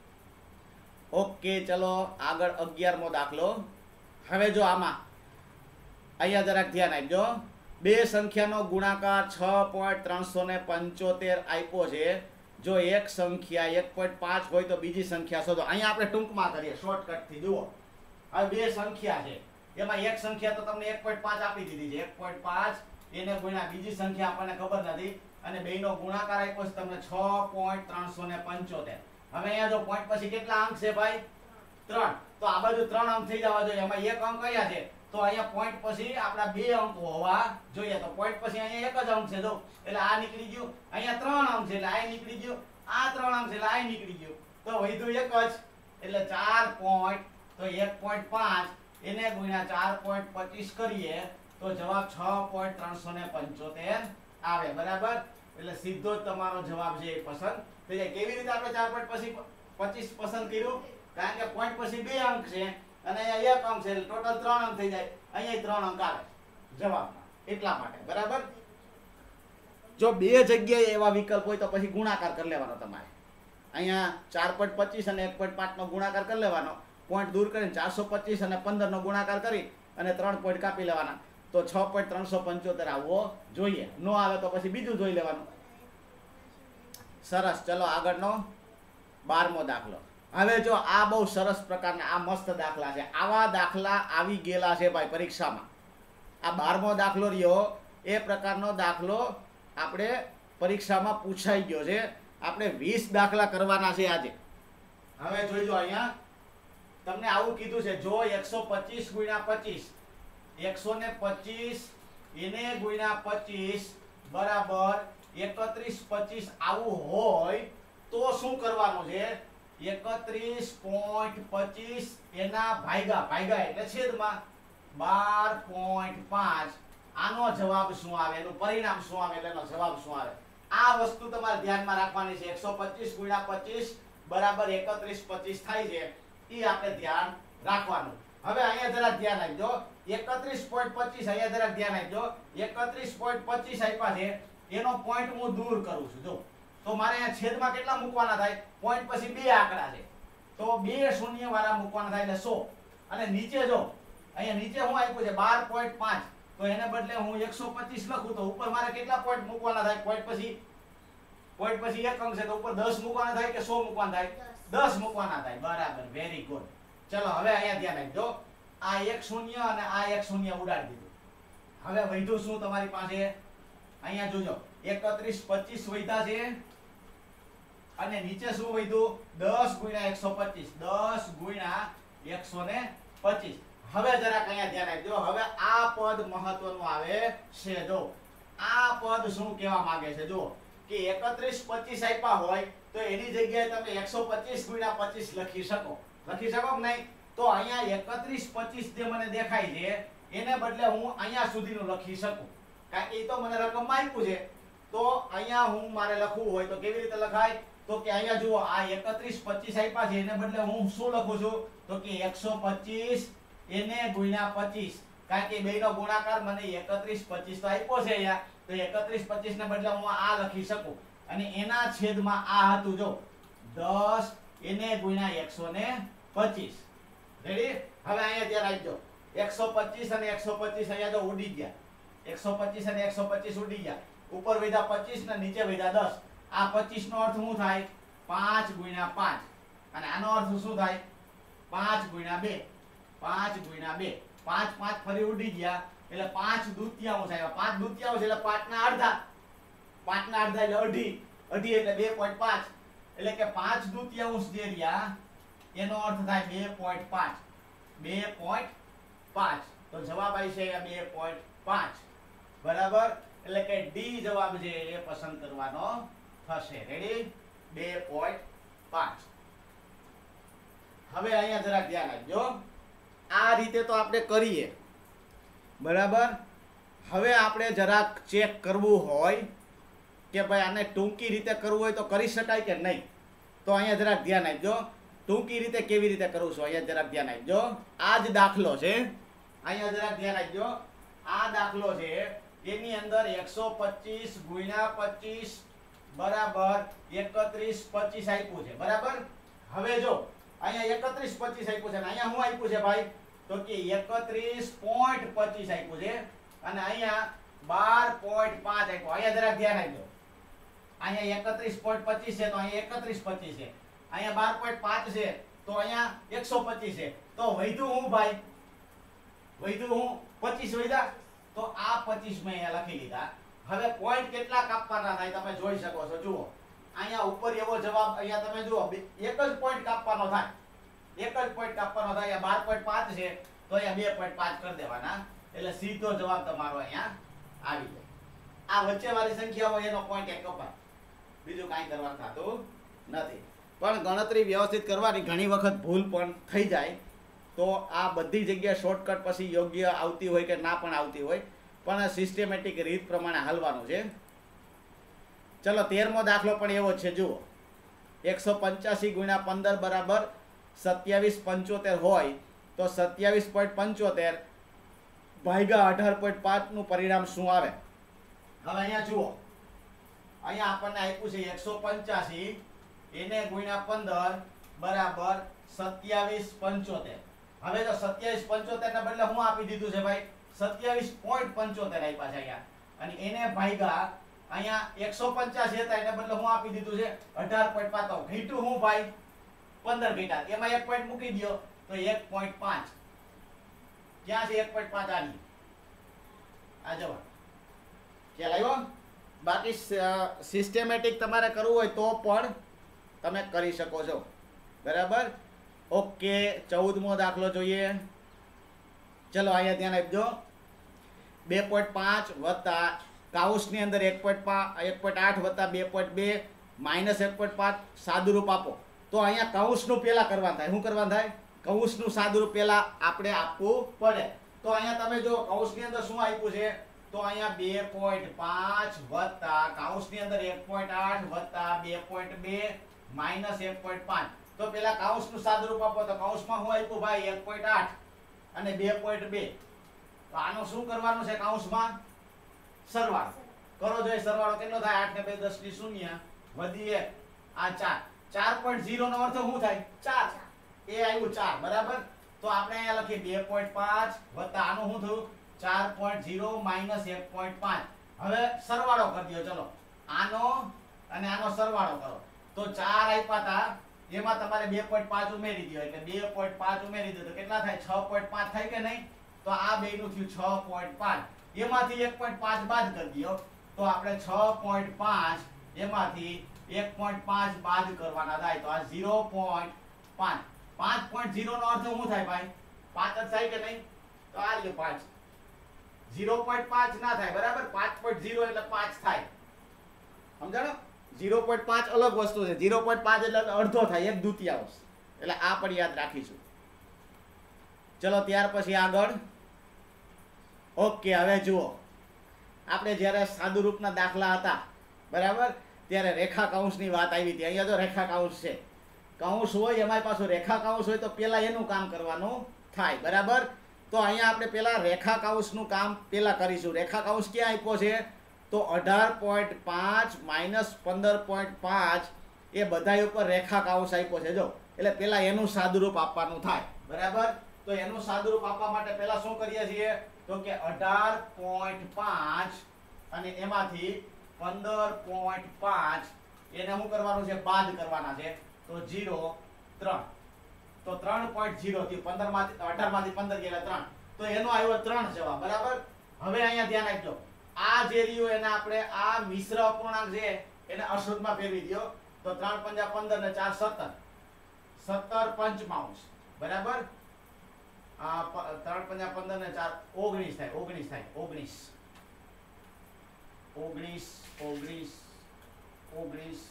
ઓકે, ચલો આગળ અગિયારમો દાખલો. હવે જો આમાં અહીંયા જરાક ધ્યાન આપજો. બે સંખ્યાનો ગુણાકાર છ પોઈન્ટ ત્રણસો ને પંચોતેર આપ્યો છે. જો એક સંખ્યા એક પોઈન્ટ પાંચ હોય તો બીજી સંખ્યા શોધો. અહીંયા આપણે ટૂંકમાં કરીએ, શોર્ટકટ થી. જુઓ હવે બે સંખ્યા છે, એમાં એક સંખ્યા તો તમને એક પોઈન્ટ પાંચ આપી દીધી છે. એક પોઈન્ટ પાંચ એને ગુણ્યા બીજી સંખ્યા આપણને ખબર નથી અને બેયનો ગુણાકાર આપ્યો છે તમને છ પોઈન્ટ ત્રણસો ને પંચોતેર. હવે અહીંયા જો પોઈન્ટ પછી કેટલા અંક છે ભાઈ? ત્રણ. તો આ બાજુ ત્રણ અંક થઈ જવા જોઈએ. એમાં એક અંક કયા છે? તો અહીંયા પોઈન્ટ પછી આપણા બે અંક હોવા જોઈએ. તો પોઈન્ટ પછી અહીંયા એક જ અંક છે જો, એટલે આ નીકળી ગયું. અહીંયા ત્રણ અંક છે એટલે આ નીકળી ગયું. આ ત્રણ અંક છે એટલે આ નીકળી ગયું. તો વધ્યું એક જ એટલે ચાર પોઈન્ટ. તો એક પોઈન્ટ પાંચ એને ગુણ્યા ચાર પોઈન્ટ પચીસ કરીએ તો જવાબ છ પોઈન્ટ ત્રણસો ને પંચોતેર આવે. બરાબર. એટલે સીધો જ તમારો જવાબ છે એ પસંદ થઈ જાય. કેવી રીતે આપણે ચાર પોઈન્ટ પછી પચીસ પસંદ કર્યું? કારણ કે પોઈન્ટ પછી બે અંક છે અને અહીંયા એક અંક છે એટલે ટોટલ ત્રણ અંક થઈ જાય. અહીંયા ત્રણ અંક આવે જવાબમાં, એટલા માટે. બરાબર. જો બે જગ્યાએ એવા વિકલ્પ હોય તો પછી ગુણાકાર કરી લેવાનો તમારે. અહીંયા ચાર પોઈન્ટ પચીસ અને એક પોઈન્ટ પાંચ નો ગુણાકાર કરી લેવાનો. પોઈન્ટ દૂર કરીને ચારસો પચીસ અને પંદર નો ગુણાકાર કરી અને ત્રણ પોઈન્ટ કાપી લેવાના. તો છ પોઈન્ટ ત્રણસો પંચોતેર આવવો જોઈએ. નો આવે તો પછી બીજું જોઈ લેવાનું. સરસ. ચલો આગળનો બારમો દાખલો. હવે જો આ બહુ સરસ પ્રકારના આ મસ્ત દાખલા છે. આવા દાખલા આવી ગયેલા છે ભાઈ પરીક્ષામાં. આ બારમો દાખલો રહ્યો એ પ્રકારનો દાખલો આપણે પરીક્ષામાં પૂછાઈ ગયો છે. આપણે વીસ દાખલા કરવાના છે આજે. હવે જોઈજો અહીંયા તમને આવું કીધું છે. જો એકસો પચીસ ગુણ્યા પચીસ, એકસો ને પચીસ એને ગુણ્યા પચીસ બરાબર એકત્રીસ પચીસ આવું હોય તો શું કરવાનું છે? એકત્રીસ પોઈન્ટ પચીસ એના ભાગ્યા, ભાગ્યા એટલે છેદમાં બાર પોઈન્ટ પાંચ. આનો જવાબ શું આવે? એનું પરિણામ શું આવે? એટલે એનો જવાબ શું આવે? આ વસ્તુ તમારે ધ્યાનમાં રાખવાની છે. એકસો પચીસ ગુણ્યા પચીસ બરાબર એકત્રીસ પચીસ થાય છે. એ આપણે ધ્યાન રાખવાનું. હવે અહીંયા જરા ધ્યાન આપજો. એકત્રીસ પોઈન્ટ પચીસ અહીંયા જરા ધ્યાન આપજો. એકત્રીસ પોઈન્ટ પચીસ આપ્યા છે એનો પોઈન્ટ હું દૂર કરું છું. જો તો મારે અહીંયા છેદમાં કેટલા મૂકવાના થાય? પોઈન્ટ પછી બે આંકડા છે તો બે શૂન્ય વાળા મૂકવાના થાય એટલે સો. અને નીચે જો અહીંયા નીચે હું આપ્યું છે બાર પોઈન્ટ પાંચ તો એને બદલે હું એકસો પચીસ લખું તો ઉપર મારે કેટલા પોઈન્ટ મૂકવાના થાય? પોઈન્ટ પછી પોઈન્ટ પછી એક અંક છે તો ઉપર દસ મૂકવાના થાય કે સો મૂકવાના થાય? દસ મૂકવાના થાય. બરાબર. Very good. ચલો હવે અહીંયા ધ્યાન આપજો. આ એક શૂન્ય અને આ એક શૂન્ય ઉડાડી દીધું. હવે વધ્યું શું તમારી પાસે? અહીંયા જોજો એકત્રીસ પચીસ વધ્યા છે અને નીચે શું વધ્યું? દસ ગુણ્યા એકસો પચીસ. દસ ગુણ્યા એકસો ને પચીસ. હવે જરાક અહીંયા ધ્યાન આપજો. હવે આ પદ મહત્વનું આવે છે. જો આ પદ શું કહેવા માંગે છે? જો કે એકત્રીસ પચીસ આપ્યા હોય તો એની જગ્યાએ તમે એકસો પચીસ ગુણ્યા પચીસ લખી શકો. લખી શકો કે નહીં? તો અહીંયા એકત્રીસ પચીસ જે મને દેખાય છે એને બદલે હું અહીંયા સુધીનું લખી શકું. કારણ કે એ તો મને રકમમાં આપ્યું છે. તો અહીંયા હું મારે લખવું હોય તો કેવી રીતે લખાય? તો કે અહીંયા જુઓ આ એકત્રીસ પચીસ આપ્યા છે, એને બદલે હું શું લખું છું? તો કે એકસો પચીસ એને ગુણ્યા પચીસ. કારણ કે બેનો ગુણાકાર મને એકત્રીસ પચીસ તો આપ્યો છે અહીંયા, તો એકત્રીસ પચીસ ને બદલે હું આ લખી શકું. અને એના છેદમાં આ હતું જો દસ એને ગુણ્યા એકસો પચીસ. રેડી? હવે અહીંયા ધ્યાન આપજો. એકસો પચીસ અને એકસો પચીસ અહીંયા જો ઉડી ગયા. એકસો પચીસ અને એકસો પચીસ ઉડી ગયા. ઉપર વધ્યા પચીસ ને નીચે વધ્યા દસ. આ પચીસ નો અર્થ શું થાય? પાંચ ગુણ્યા પાંચ. અને આનો અર્થ શું થાય? પાંચ ગુણ્યા બે. પાંચ ગુણ્યા બે. પાંચ પાંચ ફરી ઉડી ગયા એટલે પાંચ દૂતિયાંશ આવ્યા. પાંચ દૂતિયાંશ એટલે પાંચ ના અડધા. પાંચ ના અડધા એટલે અઢી. અઢી એટલે બે પોઈન્ટ પાંચ. એટલે કે પાંચ દૂતિયાંશ જે રહ્યા એનો અર્થ થાય બે પોઈન્ટ પાંચ. બે પોઈન્ટ પાંચ. તો જવાબ આવી છે બે પોઈન્ટ પાંચ. બરાબર? એટલે કે ડી જવાબ છે એ પસંદ કરવાનો થશે. રેડી? બે પોઈન્ટ પાંચ. હવે અહીંયા જરા ધ્યાન આપજો. આ રીતે તો આપણે કરીએ. બરાબર? હવે આપણે જરાક ચેક કરવું હોય કે ભાઈ આને ટૂંકી રીતે કરવું હોય તો કરી શકાય કે નહીં. તો અહીંયા જરાક ધ્યાન આપજો. ટૂંકી રીતે કેવી રીતે કરું છું અહીંયા જરાક ધ્યાન આપજો. આ જ દાખલો છે. અહીંયા જરાક ધ્યાન આપજો. આ દાખલો છે એની અંદર એકસો પચીસ ગુણ્યા પચીસ બરાબર એકત્રીસ પચીસ આપ્યું છે. બરાબર? હવે જો અહીંયા એકત્રીસ પચીસ આપ્યું છે અને અહીંયા શું આપ્યું છે ભાઈ? તો કે એકત્રીસ પોઈન્ટ પચીસ આપ્યું છે અને અહીંયા બાર પોઈન્ટ પાંચ આપ્યું. અહીંયા જરાક ધ્યાન આપજો. અહીંયા એકત્રીસ પોઈન્ટ પચીસ છે તો અહીંયા એકત્રીસ પચીસ છે. અહીંયા બાર પોઈન્ટ પાંચ છે તો અહીંયા એકસો પચીસ છે. તો વધ્યું હું ભાઈ? વધ્યું હું પચીસ વધ્યા. તો આ પચીસ મેં અહીંયા લખી લીધા. હવે પોઈન્ટ કેટલા કાપવાના થાય તમે જોઈ શકો છો. જુઓ અહીંયા ઉપર એવો જવાબ અહીંયા તમે જુઓ એક જ પોઈન્ટ કાપવાનો થાય. એક જ પોઈન્ટ કાપવાનો થાય. અહીંયા બાર પોઈન્ટ પાંચ છે તો અહીંયા બે પોઈન્ટ પાંચ કરી દેવાના એટલે સીધો જવાબ તમારો અહીંયા આવી જાય. આ વચ્ચે વાળી સંખ્યા હોય એનો પોઈન્ટ એક કપાય. બીજું કાંઈ કરવાનું થતું નથી. પણ ગણતરી વ્યવસ્થિત કરવાની ઘણી વખત ભૂલ પણ થઈ જાય. તો આ બધી જગ્યાએ શોર્ટકટ પછી યોગ્ય આવતી હોય કે ના પણ આવતી હોય, પણ સિસ્ટેમેટિક રીત પ્રમાણે હાલવાનું છે. ચલો તેરમો દાખલો પણ એવો છે. જુઓ એકસો પંચ્યાસી ગુણ્યા પંદર બરાબર સત્યાવીસ પંચોતેર હોય તો સત્યાવીસ પોઈન્ટ પંચોતેર ભાગ્યા અઢાર પોઈન્ટ પાંચ નું પરિણામ શું આવે? હવે અહીંયા જુઓ અહીંયા આપણને આપ્યું છે એકસો પંચ્યાસી એને ગુણ્યા પંદર બરાબર સત્યાવીસ પંચોતેર. હવે તો સત્યાવીસ પંચોતેર ને બદલે હું આપી દીધું છે ભાઈ? સત્યાવીસ પોઈન્ટ પંચોતેર આપ્યા છે અહીંયા. અને એને ભાગ્યા અહીંયા એકસો પંચ્યાસી હતા એને બદલે હું આપી દીધું છે અઢાર પોઈન્ટ પાંચ. ઘટ્યું હું ભાઈ? પંદર ઘટ્યા. એમાં એક પોઈન્ટ મૂકી દો તો એક પોઈન્ટ પાંચ. ક્યાં છે એક પોઈન્ટ પાંચ? આની આ જવાબ. ખ્યાલ આવ્યો? બાકી સિસ્ટેમેટિક તમારે કરવું હોય તો પણ તમે કરી શકો છો. બરાબર? ઓકે ચૌદમો દાખલો જોઈએ. ચલો અહીંયા ધ્યાન આપજો. બે પોઈન્ટ પાંચ વત્તા કાઉસની અંદર એક પોઈન્ટ એક પોઈન્ટ આઠ વત્તા બે પોઈન્ટ બે માઇનસ એક પોઈન્ટ પાંચ સાદુરૂપ આપો. તો અહીંયા કૌંસનું પહેલા કરવાનું થાય. શું કરવાનું થાય? કૌંસનું સાદુરૂપ પહેલા આપણે આપવું પડે. તો અહીંયા તમે જો કૌંસની અંદર શું આપ્યું છે? તો અહીંયા બે પોઈન્ટ પાંચ વત્તા કૌંસની અંદર એક પોઈન્ટ આઠ વત્તા બે પોઈન્ટ બે માઇનસ એક પોઈન્ટ પાંચ. તો પેલા કૌંસનું સાદુરૂપ આપો. તો કૌંસમાં શું આપ્યું ભાઈ? એક પોઈન્ટ આઠ અને બે પોઈન્ટ બે. તો આનું શું કરવાનું છે? કૌંસમાં સરવાળો કરો. જોઈએ સરવાળો કેટલો થાય? આઠ ને બે દસ ની શૂન્ય વધી એક આ ચાર. ચાર પોઈન્ટ ઝીરો નો અર્થ શું થાય? ચાર. એ આવ્યું ચાર. બરાબર? તો આપણે અહીંયા લખીએ બે પોઈન્ટ પાંચ વત્તા આનું શું થયું? ચાર પોઈન્ટ ઝીરો માઇનસ એક પોઈન્ટ પાંચ. હવે સરવાળો કરી દો. ચલો આનો અને આનો સરવાળો કરો. તો ચાર આપ્યા હતા એમાં તમારે બે પોઈન્ટ પાંચ ઉમેરી દો એટલે બે પોઈન્ટ પાંચ ઉમેરી દો તો કેટલા થાય? છ પોઈન્ટ પાંચ થાય કે નહીં? તો આ બે નું થયું છ પોઈન્ટ પાંચ. એમાંથી એક પોઈન્ટ પાંચ બાદ કરી દો તો આપણે છ પોઈન્ટ પાંચ એમાંથી એક પોઈન્ટ પાંચ બાદ કરવાના થાય. તો આ ઝીરો પોઈન્ટ પાંચ. પાંચ પોઈન્ટ ઝીરો નો અર્થ શું થાય ભાઈ? પાંચ જ થાય કે નહીં? તો આ લ્યો પાંચ. ઝીરો પોઈન્ટ પાંચ ના થાય. બરાબર? પાંચ પોઈન્ટ ઝીરો એટલે પાંચ થાય. સમજાણો? ઝીરો પોઈન્ટ પાંચ અલગ વસ્તુ છે. ઝીરો પોઈન્ટ પાંચ એટલે અડધો થાય, એક દૂતિયાંશ. એટલે આ પણ યાદ રાખીશું. ચલો ત્યાર પછી આગળ. ઓકે હવે જુઓ આપણે જ્યારે સાદુરૂપના દાખલા હતા બરાબર, ત્યારે રેખા કૌંસની વાત આવી હતી. અહીંયા જો રેખા કૌંસ છે, કૌંસ હોય એમાં પાછું રેખા કૌંસ હોય તો પેલા એનું કામ કરવાનું થાય બરાબર. તો અહીંયા આપણે પેલા રેખા કૌંસનું કામ પેલા કરીશું. રેખા કૌંસ ક્યાં આપ્યો છે તો અઢાર પોઈન્ટ પાંચ માઇનસ પંદર પોઈન્ટ પાંચ એ બધા ઉપર રેખા કૌંસ આપ્યો છે જો. એટલે પેલા એનું સાદુરૂપ આપવાનું થાય બરાબર. તો એનું સાદુરૂપ આપવા માટે પેલા શું કરીએ છીએ તો કે અઢાર પોઈન્ટ પાંચ અને એમાંથી પંદર પોઈન્ટ પાંચ એને શું કરવાનું છે બાદ કરવાના છે. તો ઝીરો ત્રણ, તો ત્રણ પોઈન્ટ ઝીરો થી પંદર માંથી અઢાર માંથી પંદર ગયા ત્રણ, તો એનો આવ્યો ત્રણ જવાબ બરાબર. હવે અહીંયા ધ્યાન આપજો, આ જે રહ્યું એને આપણે આ મિશ્ર અપૂર્ણાંક છે એને અશુદ્ધમાં ફેરવી દો. તો ત્રણ પંજા પંદર ને ચાર સત્તર, સત્તર પંચમાંશ બરાબર. આ ત્રણ પંજા પંદર ને ચાર ઓગણીસ થાય, ઓગણીસ થાય, ઓગણીસ ઓગણીસ ઓગણીસ ઓગણીસ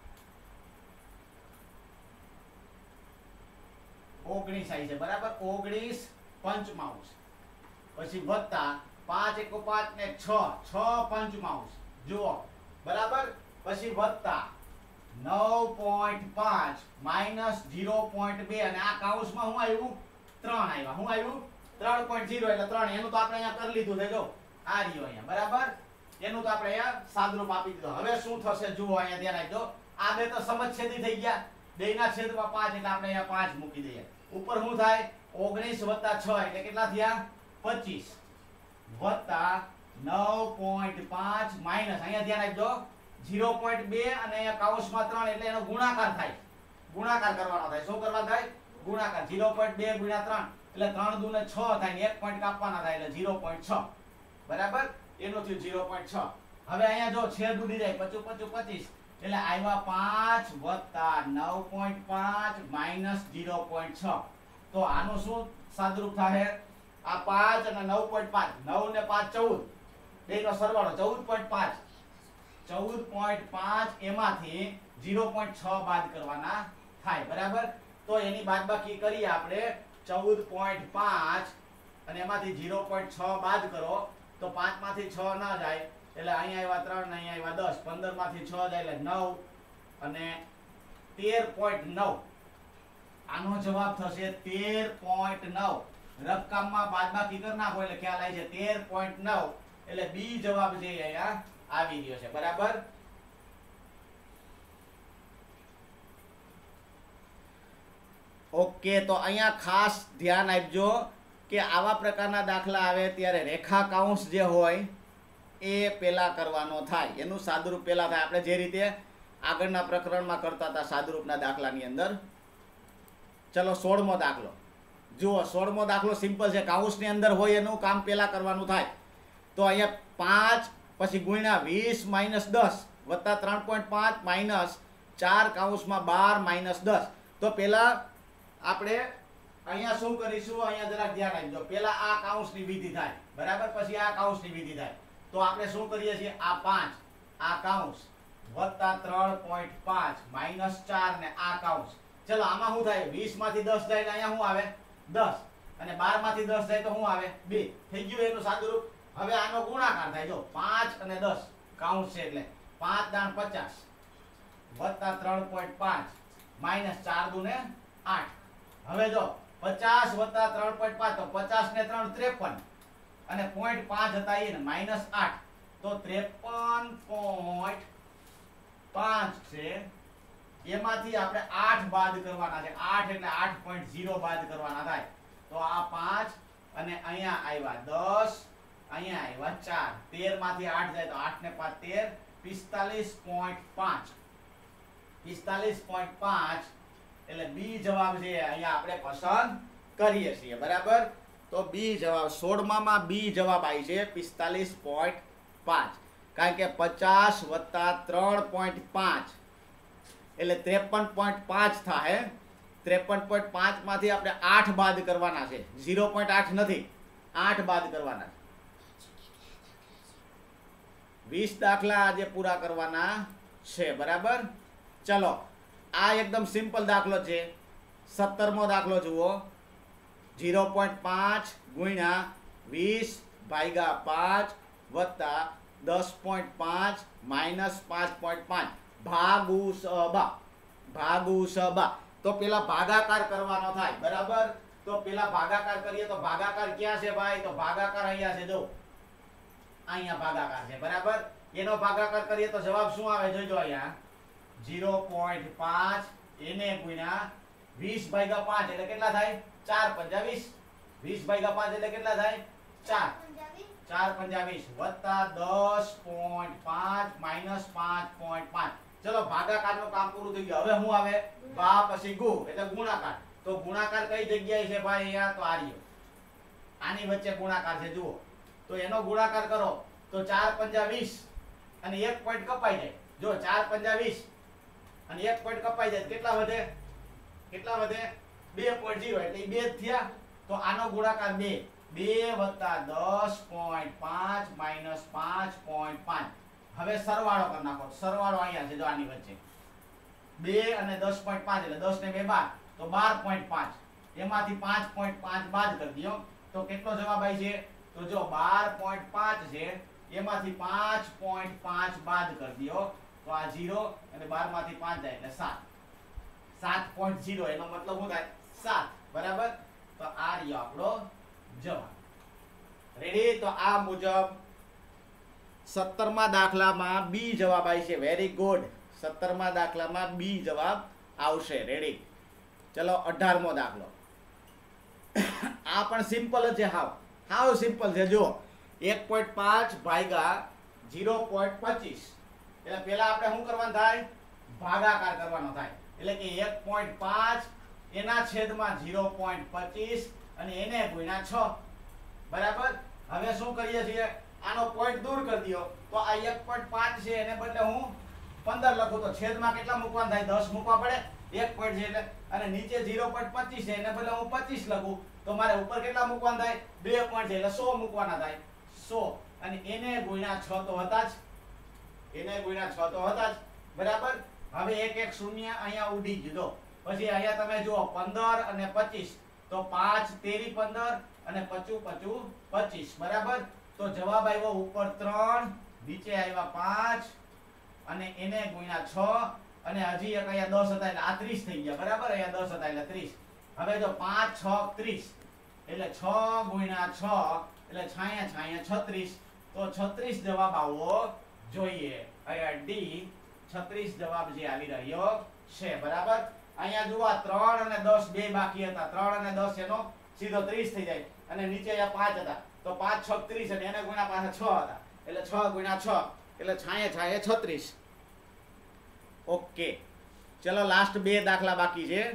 ઓગણીસ આવી છે બરાબર. ઓગણીસ પંચમાંશ પછી વત્તા પાંચ એકો પાંચ ને છ, છ પંચમાંશ જુઓ બરાબર. પછી વત્તા નવ પોઈન્ટ પાંચ માઇનસ ઝીરો પોઈન્ટ બે અને આ કૌંસમાં શું આવ્યું ત્રણ આવ્યા. શું આવ્યું ત્રણ પોઈન્ટ ઝીરો એટલે ત્રણ. એનું તો આપણે અહીંયા કરી લીધું છે જો, આ રહ્યો અહીંયા બરાબર. એનું તો આપણે અહીંયા સાદુરૂપ આપી દીધું. હવે શું થશે જુઓ અહીંયા ધ્યાન આપજો. આ બે તો સમછેદી થઈ ગયા, બેના છેદમાં પાંચ એટલે આપણે અહીંયા પાંચ મૂકી દઈએ. ઉપર શું થાય ઓગણીસ વત્તા છ એટલે કેટલા થયા પચીસ વત્તા નવ પોઈન્ટ પાંચ માઇનસ અહીંયા ધ્યાન આપજો ઝીરો પોઈન્ટ બે અને અહીંયા કૌંસમાં ત્રણ એટલે એનો ગુણાકાર થાય. ગુણાકાર કરવાનો થાય. શું કરવા થાય ગુણાકાર. ઝીરો પોઈન્ટ બે ગુણ્યા ત્રણ એટલે ત્રણ દુ ને છ થાય ને એક પોઈન્ટ કાપવાના થાય એટલે ઝીરો પોઈન્ટ છ બરાબર. એનું થયું ઝીરો પોઈન્ટ છ. હવે અહીંયા જો છેદ ઉડી જાય પચું પચું પચીસ એટલે આવ્યા પાંચ વત્તા નવ પોઈન્ટ પાંચ માઇનસ ઝીરો પોઈન્ટ છ. તો આનું શું સાદુરૂપ થાય આ પાંચ અને નવ પોઈન્ટ પાંચ, નવ ને પાંચ ચૌદ, બેનો સરવાળો ચૌદ પોઈન્ટ પાંચ, ચૌદ પોઈન્ટ પાંચ એમાંથી ઝીરો પોઈન્ટ છ બાદ કરવાના થાય બરાબર. તો એની બાદબાકી કરીએ આપણે ચૌદ પોઈન્ટ પાંચ અને એમાંથી ઝીરો પોઈન્ટ છ બાદ કરો તો પાંચ માંથી છ ના જાય એટલે અહીંયા આવ્યા ત્રણ ને અહીંયા આવ્યા દસ, પંદર માંથી છ જાય એટલે નવ અને તેર પોઈન્ટ નવ. આનો જવાબ થશે તેર પોઈન્ટ નવ. રકમમાં બાદબાકી કરી નાખો એટલે ખ્યાલ આવી છે તેર પોઈન્ટ નવ એટલે બી જવાબ છે અહીંયા આવી રહ્યો છે બરાબર. ઓકે, તો અહીંયા ખાસ ધ્યાન આપજો કે આવા પ્રકારના દાખલા આવે ત્યારે રેખા કૌંસ જે હોય એ પેલા કરવાનો થાય, એનું સાદુરૂપ પેલા થાય. આપણે જે રીતે આગળના પ્રકરણમાં કરતા હતા સાદુરૂપના દાખલાની અંદર. ચલો સોળમો દાખલો જુઓ. સોળમો દાખલો સિમ્પલ છે, કૌંસની અંદર હોય એનું કામ પેલા કરવાનું થાય. તો અહીંયા પાંચ પછી ગુણ્યા વીસ માઇનસ દસ વત્તા ત્રણ પોઈન્ટ પાંચ માઇનસ ચાર કૌંસમાં બાર માઇનસ દસ. તો પેલા આપણે અહીંયા શું કરીશું અહીંયા જરાક ધ્યાન આપજો. પેલા આ કૌંસની વિધિ થાય બરાબર, પછી આ કૌંસની વિધિ થાય. તો આપણે શું કરીએ છીએ આ પાંચ આ કૌંસ વત્તા ત્રણ પોઈન્ટ પાંચ માઇનસ ચાર ને આ કૌંસ. ચલો આમાં શું થાય વીસ માંથી દસ જાય એટલે અહીંયા શું આવે દસ અને બાર માંથી દસ જાય તો શું આવે બે. થઈ ગયું એનું સાદુરૂપ. હવે આનો ગુણાકાર થાય જો પાંચ અને દસ કૌંસ છે એટલે પાંચ દાણ પચાસ વત્તા ત્રણ પોઈન્ટ પાંચ માઇનસ ચાર દુ ને આઠ. હવે જો પચાસ વત્તા ત્રણ પોઈન્ટ પાંચ તો પચાસ ને ત્રણ ત્રેપન અને પોઈન્ટ પાંચ હતા એ માઇનસ આઠ તો ત્રેપન પોઈન્ટ પાંચ છે. એમાંથી આપણે આઠ બાદ કરવાના છે. આઠ એટલે આઠ પોઈન્ટ ઝીરો બાદ કરવાના થાય. તો આ પાંચ અને અહીંયા આવ્યા દસ, અહીંયા આવ્યા ચાર. તેર માંથી આઠ જાય તો આઠ ને પાંચ તેર, પિસ્તાલીસ પોઈન્ટ પાંચ. પિસ્તાલીસ પોઈન્ટ પાંચ એટલે બી જવાબ છે અહીંયા આપણે પસંદ કરીએ છીએ બરાબર. તો બી જવાબ સોળમાં બી જવાબ આવી છે પિસ્તાલીસ પોઈન્ટ પાંચ. કારણ કે પચાસ વત્તા ત્રણ પોઈન્ટ પાંચ એટલે ત્રેપન પોઈન્ટ પાંચ થાય. ત્રેપન પોઈન્ટ પાંચ માંથી આપણે આઠ બાદ કરવાના છે. ઝીરો પોઈન્ટ આઠ નથી, આઠ બાદ કરવાના. વીસ દાખલા આજે પૂરા કરવાના છે બરાબર. ચલો આ એકદમ સિમ્પલ દાખલો છે. સત્તરમો દાખલો જુઓ. ઝીરો પોઈન્ટ પાંચ ગુણ્યા વીસ ભાગ્યા પાંચ વત્તા દસ પોઈન્ટ પાંચ માઇનસ પાંચ પોઈન્ટ પાંચ ભાગુ સબા ભાગુ સબા. તો પેલા ભાગાકાર કરવાનો થાય બરાબર. તો પેલા ભાગાકાર કરીએ તો ભાગાકાર ક્યાં છે ભાઈ? તો ભાગાકાર અહીંયા છે, જો અહીંયા ભાગાકાર છે બરાબર. એનો ભાગાકાર કરીએ તો જવાબ શું આવે જોજો અહીંયા ઝીરો પોઈન્ટ પાંચ એને ગુણ્યા વીસ ભાગ્યા પાંચ એટલે કેટલા થાય? ચાર પંજા વીસ. વીસ ભાગ્યા પાંચ એટલે કેટલા થાય? ચાર. ચાર પંજા વીસ વત્તા દસ પોઈન્ટ પાંચ માઇનસ પાંચ પોઈન્ટ પાંચ. ચલો ભાગાકારનું કામ પૂરું થઈ ગયું. હવે શું આવે? બા પછી ગુ એટલે ગુણાકાર. તો ગુણાકાર કઈ જગ્યાએ છે ભાઈ? અહીંયા. તો આ રહ્યો, આની વચ્ચે ગુણાકાર છે જુઓ. તો એનો ગુણાકાર કરો તો ચાર પંજા વીસ અને એક પોઈન્ટ કપાઈ જાય. જો ચાર પંજા વીસ અને એક પોઈન્ટ કપાઈ જાય કેટલા વધે? કેટલા વધે? બે પોઈન્ટ ઝીરો એટલે બે જ થયા. તો આનો ગુણાકાર બે. બે વત્તા દસ પોઈન્ટ પાંચ માઇનસ પાંચ પોઈન્ટ પાંચ. હવે સરવાળો કરી નાખો. સરવાળો અહીંયા છે જો આની વચ્ચે. બે અને દસ પોઈન્ટ પાંચ એટલે દસ ને બે બાર તો બાર પોઈન્ટ પાંચ. એમાંથી પાંચ પોઈન્ટ પાંચ બાદ કરી દો તો કેટલો જવાબ આવી છે? તો જો બાર પોઈન્ટ પાંચ છે એમાંથી પાંચ પોઈન્ટ પાંચ બાદ કરી દો તો આ ઝીરો અને બાર માંથી પાંચ જાય એટલે સાત. સાત પોઈન્ટ ઝીરો એનો મતલબ શું થાય? સાત બરાબર. તો આ રહ્યો આપણો જવાબ. રેડી? તો આ મુજબ સત્તરમા દાખલામાં બી જવાબ આવી છે. Very good. સત્તરમા દાખલામાં બી જવાબ આવશે. રેડી? ચલો અઢારમો દાખલો. આ પણ સિમ્પલ જ છે. હાવ હાવ સિમ્પલ છે. જો એક પોઈન્ટ પાંચ ભાગ્યા ઝીરો પોઈન્ટ પચીસ એટલે પેલા આપણે શું કરવાનું થાય? ભાગાકાર કરવાનો થાય. એટલે કે એક પોઈન્ટ પાંચ એના છેદમાં ઝીરો પોઈન્ટ પચીસ અને એને ગુણ્યા છ બરાબર. હવે શું કરીએ છીએ? આનો પોઈન્ટ દૂર કરી દો તો આ એક પોઈન્ટ પાંચ છે એને બદલે હું પંદર લખું તો છેદમાં કેટલા મૂકવાના થાય? દસ મૂકવા પડે. એક પોઈન્ટ છે એટલે અને નીચે ઝીરો પોઈન્ટ પચીસ છે એને બદલે હું પચીસ લખું તો મારે ઉપર કેટલા મૂકવાના થાય? બે પોઈન્ટ છે એટલે સો મૂકવાના થાય. સો અને એને ગુણ્યા છ તો હતા જ. એને ગુણ્યા છ તો હતા જ બરાબર. હવે એક એક શૂન્ય અહીંયા ઉડી ગયો. પછી અહીંયા તમે જુઓ પંદર અને પચીસ તો પાંચ તેરી પંદર અને પચું પચું પચીસ બરાબર. તો જવાબ આવ્યો ઉપર ત્રણ નીચે આવ્યા પાંચ અને એને ગુણ્યા છ અને હજી એક અહીંયા દસ હતા એટલે આ ત્રીસ થઈ ગયા બરાબર. અહીંયા દસ હતા એટલે ત્રીસ. હવે જો પાંચ છ ત્રીસ એટલે છ ગુણ્યા છ એટલે છાયા છાયા છત્રીસ. તો છત્રીસ જવાબ આવવો જોઈએ. અહીંયા ડી છત્રીસ જવાબ જે આવી રહ્યો છે બરાબર. અહીંયા જુઓ ત્રણ અને દસ બે બાકી હતા. ત્રણ અને દસ એનો સીધો ત્રીસ થઈ જાય અને નીચે અહીંયા પાંચ હતા તો પાંચ છ ત્રીસ અને એને ગુણ્યા પાછા છ હતા એટલે છ ગુણ્યા છ એટલે છાયે છાયે છત્રીસ. ઓકે ચલો લાસ્ટ બે દાખલા બાકી છે.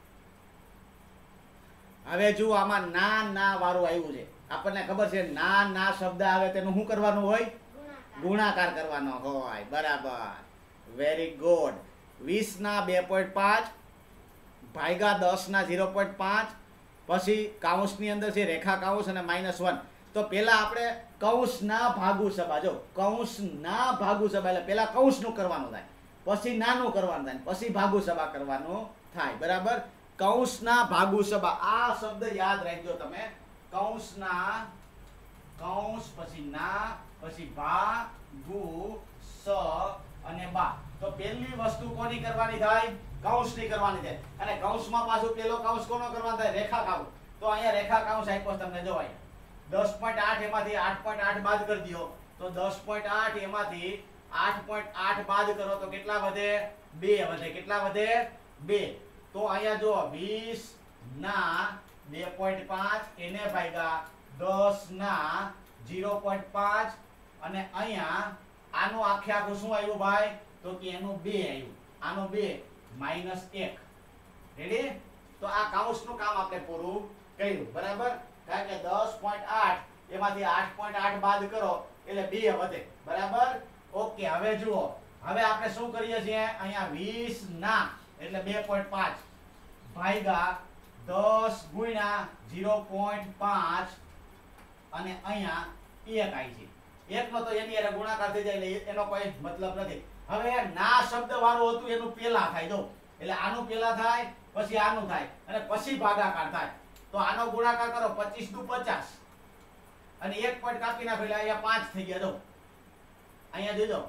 હવે જુઓ આમાં ના ના વાળું આવ્યું છે. આપણને ખબર છે ના ના શબ્દ આવે તેનું શું કરવાનું હોય? ગુણાકાર કરવાનો હોય બરાબર. Very good. વીસ ના બે પોઈન્ટ પાંચ ભાગ્યા દસ ના ઝીરો પોઈન્ટ પાંચ પછી કાઉન્સની અંદર છે રેખા કાઉન્સ અને માઇનસ વન. તો પેલા આપણે કૌંસના ભાગુ સભા જો કૌંસના ભાગુ સભા એટલે પેલા કૌંસનું કરવાનું થાય પછી નાનું કરવાનું થાય પછી ભાગુ સભા કરવાનું થાય બરાબર. કૌંસના ભાગુ સભા આ શબ્દ યાદ રાખજો તમે. કૌંસના કૌંસ પછી ના પછી ભા ગુ સ અને બા. તો પહેલી વસ્તુ કોની કરવાની થાય? કૌંસની કરવાની થાય. અને કૌંસમાં પાછું પેલો કૌંસ કોનો કરવાનો થાય? રેખા કાઉન્સ. તો અહીંયા રેખા કાઉન્સ આપ્યો તમને જો અહીંયા દસ પોઈન્ટ આઠ એમાંથી આઠ પોઈન્ટ આઠ બાદ કરી દો તો દસ પોઈન્ટ આઠ એમાંથી આઠ પોઈન્ટ આઠ બાદ કરો તો કેટલા વધે? બે વધે. કેટલા વધે? બે. તો અહીંયા જો વીસ ના બે પોઈન્ટ પાંચ એને ભાગ્યા દસ ના ઝીરો પોઈન્ટ પાંચ અને અહીંયા આનું આખે આખું શું આવ્યું ભાઈ? તો કે એનું બે આવ્યું. આનું બે માઇનસ એક. રેડી? તો આ કૌંસનું કામ આપણે પૂરું કર્યું બરાબર. કારણ કે દસ પોઈન્ટ આઠ એમાંથી આઠ પોઈન્ટ આઠ બાદ કરો એટલે બે વધે બરાબર. ઓકે હવે જુઓ હવે આપણે શું કરીએ છીએ? અહીંયા વીસ ના એટલે બે પોઈન્ટ પાંચ ભાગ્યા દસ ગુણ્યા ઝીરો પોઈન્ટ પાંચ અને અહીંયા એક આવી છે. એકનો તો એની હારે ગુણાકાર થઈ જાય એટલે એનો કોઈ મતલબ નથી. હવે ના શબ્દ વાળું હતું એનું પેલા થાય જો એટલે આનું પેલા થાય પછી આનું થાય અને પછી ભાગાકાર થાય. તો આનો ગુણાકાર કરો પચીસ દુ પચાસ અને એક પોઈન્ટ કાપી નાખો એટલે અહીંયા પાંચ થઈ ગયા જો અહીંયા જોજો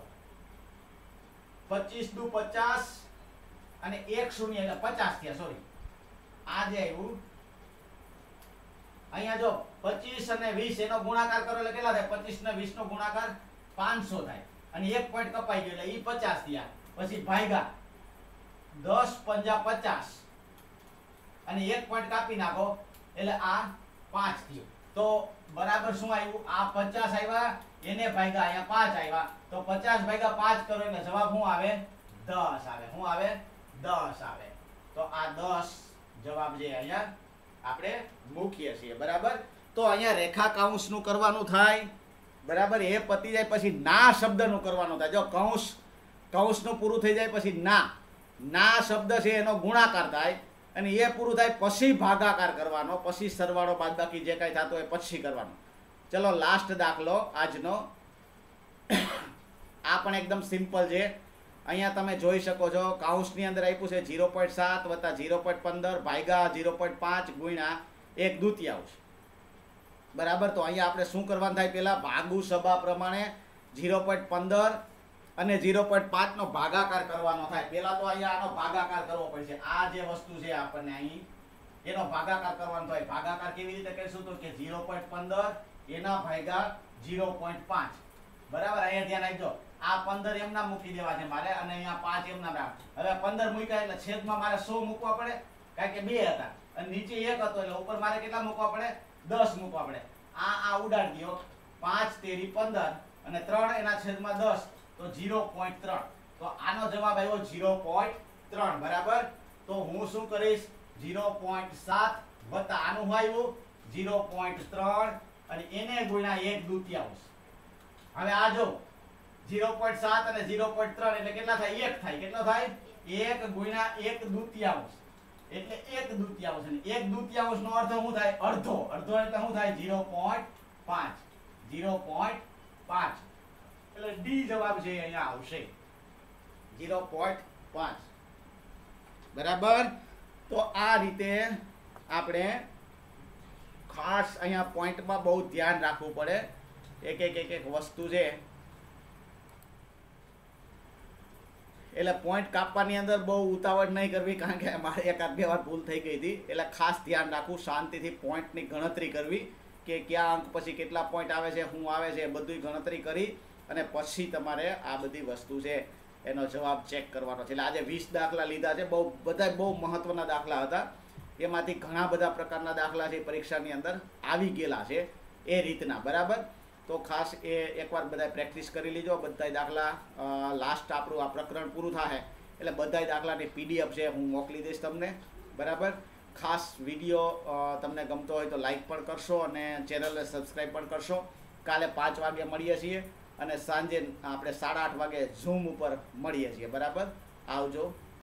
પચીસ દુ પચાસ અને એક શૂન્ય એટલે પચાસ થયા. સોરી, આ જે આવ્યું અહીંયા જો પચીસ અને વીસ એનો ગુણાકાર કરો એટલે કેટલા થાય? પચીસ ને વીસ નો ગુણાકાર પાંચસો થાય અને એક પોઈન્ટ કપાઈ ગયો એટલે ઈ પચાસ થયા. પછી ભાગ્યા દસ પંજા પચાસ અને એક પોઈન્ટ કાપી નાખો એટલે આ પાંચ થયું. તો બરાબર શું આવ્યું? આ પચાસ આવ્યા, એને ભાગ્યા અહીંયા પાંચ આવ્યા, તો પચાસ ભાગ્યા પાંચ કરો એટલે જવાબ શું આવે? દસ આવે. શું આવે? દસ આવે. તો આ દસ જવાબ જે અહીંયા આપણે મૂકીએ છીએ. બરાબર. તો અહીંયા રેખા કૌંસનું કરવાનું થાય. બરાબર. એ પતી જાય પછી ના શબ્દનું કરવાનું થાય. જો કૌંસ કૌંસનું પૂરું થઈ જાય પછી ના ના શબ્દ છે એનો ગુણાકાર થાય અને એ પૂરું થાય પછી ભાગાકાર કરવાનો, પછી સરવાળો બાદબાકી જે કાંઈ થતું હોય પછી કરવાનું. ચલો લાસ્ટ દાખલો આજનો. આ પણ એકદમ સિમ્પલ છે. અહીંયા તમે જોઈ શકો છો કૌંસની અંદર આપ્યું છે ઝીરો પોઈન્ટ સાત વત્તા ઝીરો પોઈન્ટ પંદર ભાગ્યા ઝીરો પોઈન્ટ પાંચ ગુણ્યા એક દૂતિયાંશ. બરાબર. તો અહીંયા આપણે શું કરવાનું થાય? પહેલાં ભાગુ સભા પ્રમાણે ઝીરો પોઈન્ટ પંદર અને ઝીરો પોઈન્ટ પાંચ નો ભાગાકાર કરવાનો થાય. પહેલા તો અહીંયા આનો ભાગાકાર કરવો પડશે. આ જે વસ્તુ છે આપણને અહીં એનો ભાગાકાર કરવાનો થાય. ભાગાકાર કેવી રીતે કરીશું? તો કે ઝીરો પોઈન્ટ પંદર એના ભાગ્યા ઝીરો પોઈન્ટ પાંચ. બરાબર. અહીંયા ધ્યાન રાખજો, આ પંદર એમના મૂકી દેવા છે મારે અને અહીંયા પાંચ એમના રાખ. હવે પંદર મૂક્યા એટલે છેદમાં મારે સો મૂકવા પડે કારણ કે બે હતા અને નીચે એક હતો એટલે ઉપર મારે કેટલા મૂકવા પડે? દસ મૂકવા પડે. આ આ ઉડાડી દો. પાંચ તેરી પંદર અને ત્રણ એના છેદમાં દસ તો ઝીરો પોઈન્ટ ત્રણ. તો આનો જવાબ આવ્યો ઝીરો પોઈન્ટ ત્રણ. બરાબર. તો હું શું કરીશ? ઝીરો પોઈન્ટ સાત વત્તા આનું શું આવ્યું? ઝીરો પોઈન્ટ ત્રણ અને એને ગુણ્યા એક દૂતિયાંશ. હવે આ જો ઝીરો પોઈન્ટ સાત અને ઝીરો પોઈન્ટ ત્રણ એટલે કેટલા થાય? એક થાય. કેટલો થાય? એક ગુણ્યા એક દૂતિયાંશ એટલે એક દૂતિયાંશ. અને એક દૂતિયાંશ નો અર્થ શું થાય? અડધો. અડધો એટલે શું થાય? ઝીરો પોઈન્ટ પાંચ. ઝીરો પોઈન્ટ પાંચ એટલે ડી જવાબ છે અહીંયા આવશે ઝીરો પોઈન્ટ પાંચ. બરાબર. તો આ રીતે આપણે ખાસ અહીંયા પોઈન્ટમાં બહુ ધ્યાન રાખવું પડે. એક એક એક એક વસ્તુ છે એટલે પોઈન્ટ કાપવાની અંદર બહુ ઉતાવળ નહીં કરવી કારણ કે મારે એકાદ બે વાર ભૂલ થઈ ગઈ હતી. એટલે ખાસ ધ્યાન રાખવું, શાંતિથી પોઈન્ટની ગણતરી કરવી કે કયા અંક પછી કેટલા પોઈન્ટ આવે છે, શું આવે છે, એ બધું ગણતરી કરી અને પછી તમારે આ બધી વસ્તુ છે એનો જવાબ ચેક કરવાનો છે. એટલે આજે વીસ દાખલા લીધા છે. બહુ બધા બહુ મહત્વના દાખલા હતા. એમાંથી ઘણા બધા પ્રકારના દાખલા છે પરીક્ષાની અંદર આવી ગયેલા છે એ રીતના. બરાબર. તો ખાસ એ એકવાર બધા પ્રેક્ટિસ કરી લીજો. બધા દાખલા લાસ્ટ આપણું આ પ્રકરણ પૂરું થાય એટલે બધા દાખલાની પીડીએફ છે હું મોકલી દઈશ તમને. બરાબર. ખાસ વિડીયો તમને ગમતો હોય તો લાઈક પણ કરશો અને ચેનલને સબસ્ક્રાઈબ પણ કરશો. કાલે પાંચ વાગે મળીએ છીએ અને સાંજે આપણે સાડા આઠ વાગે ઝૂમ ઉપર મળીએ છીએ. બરાબર. આવજો.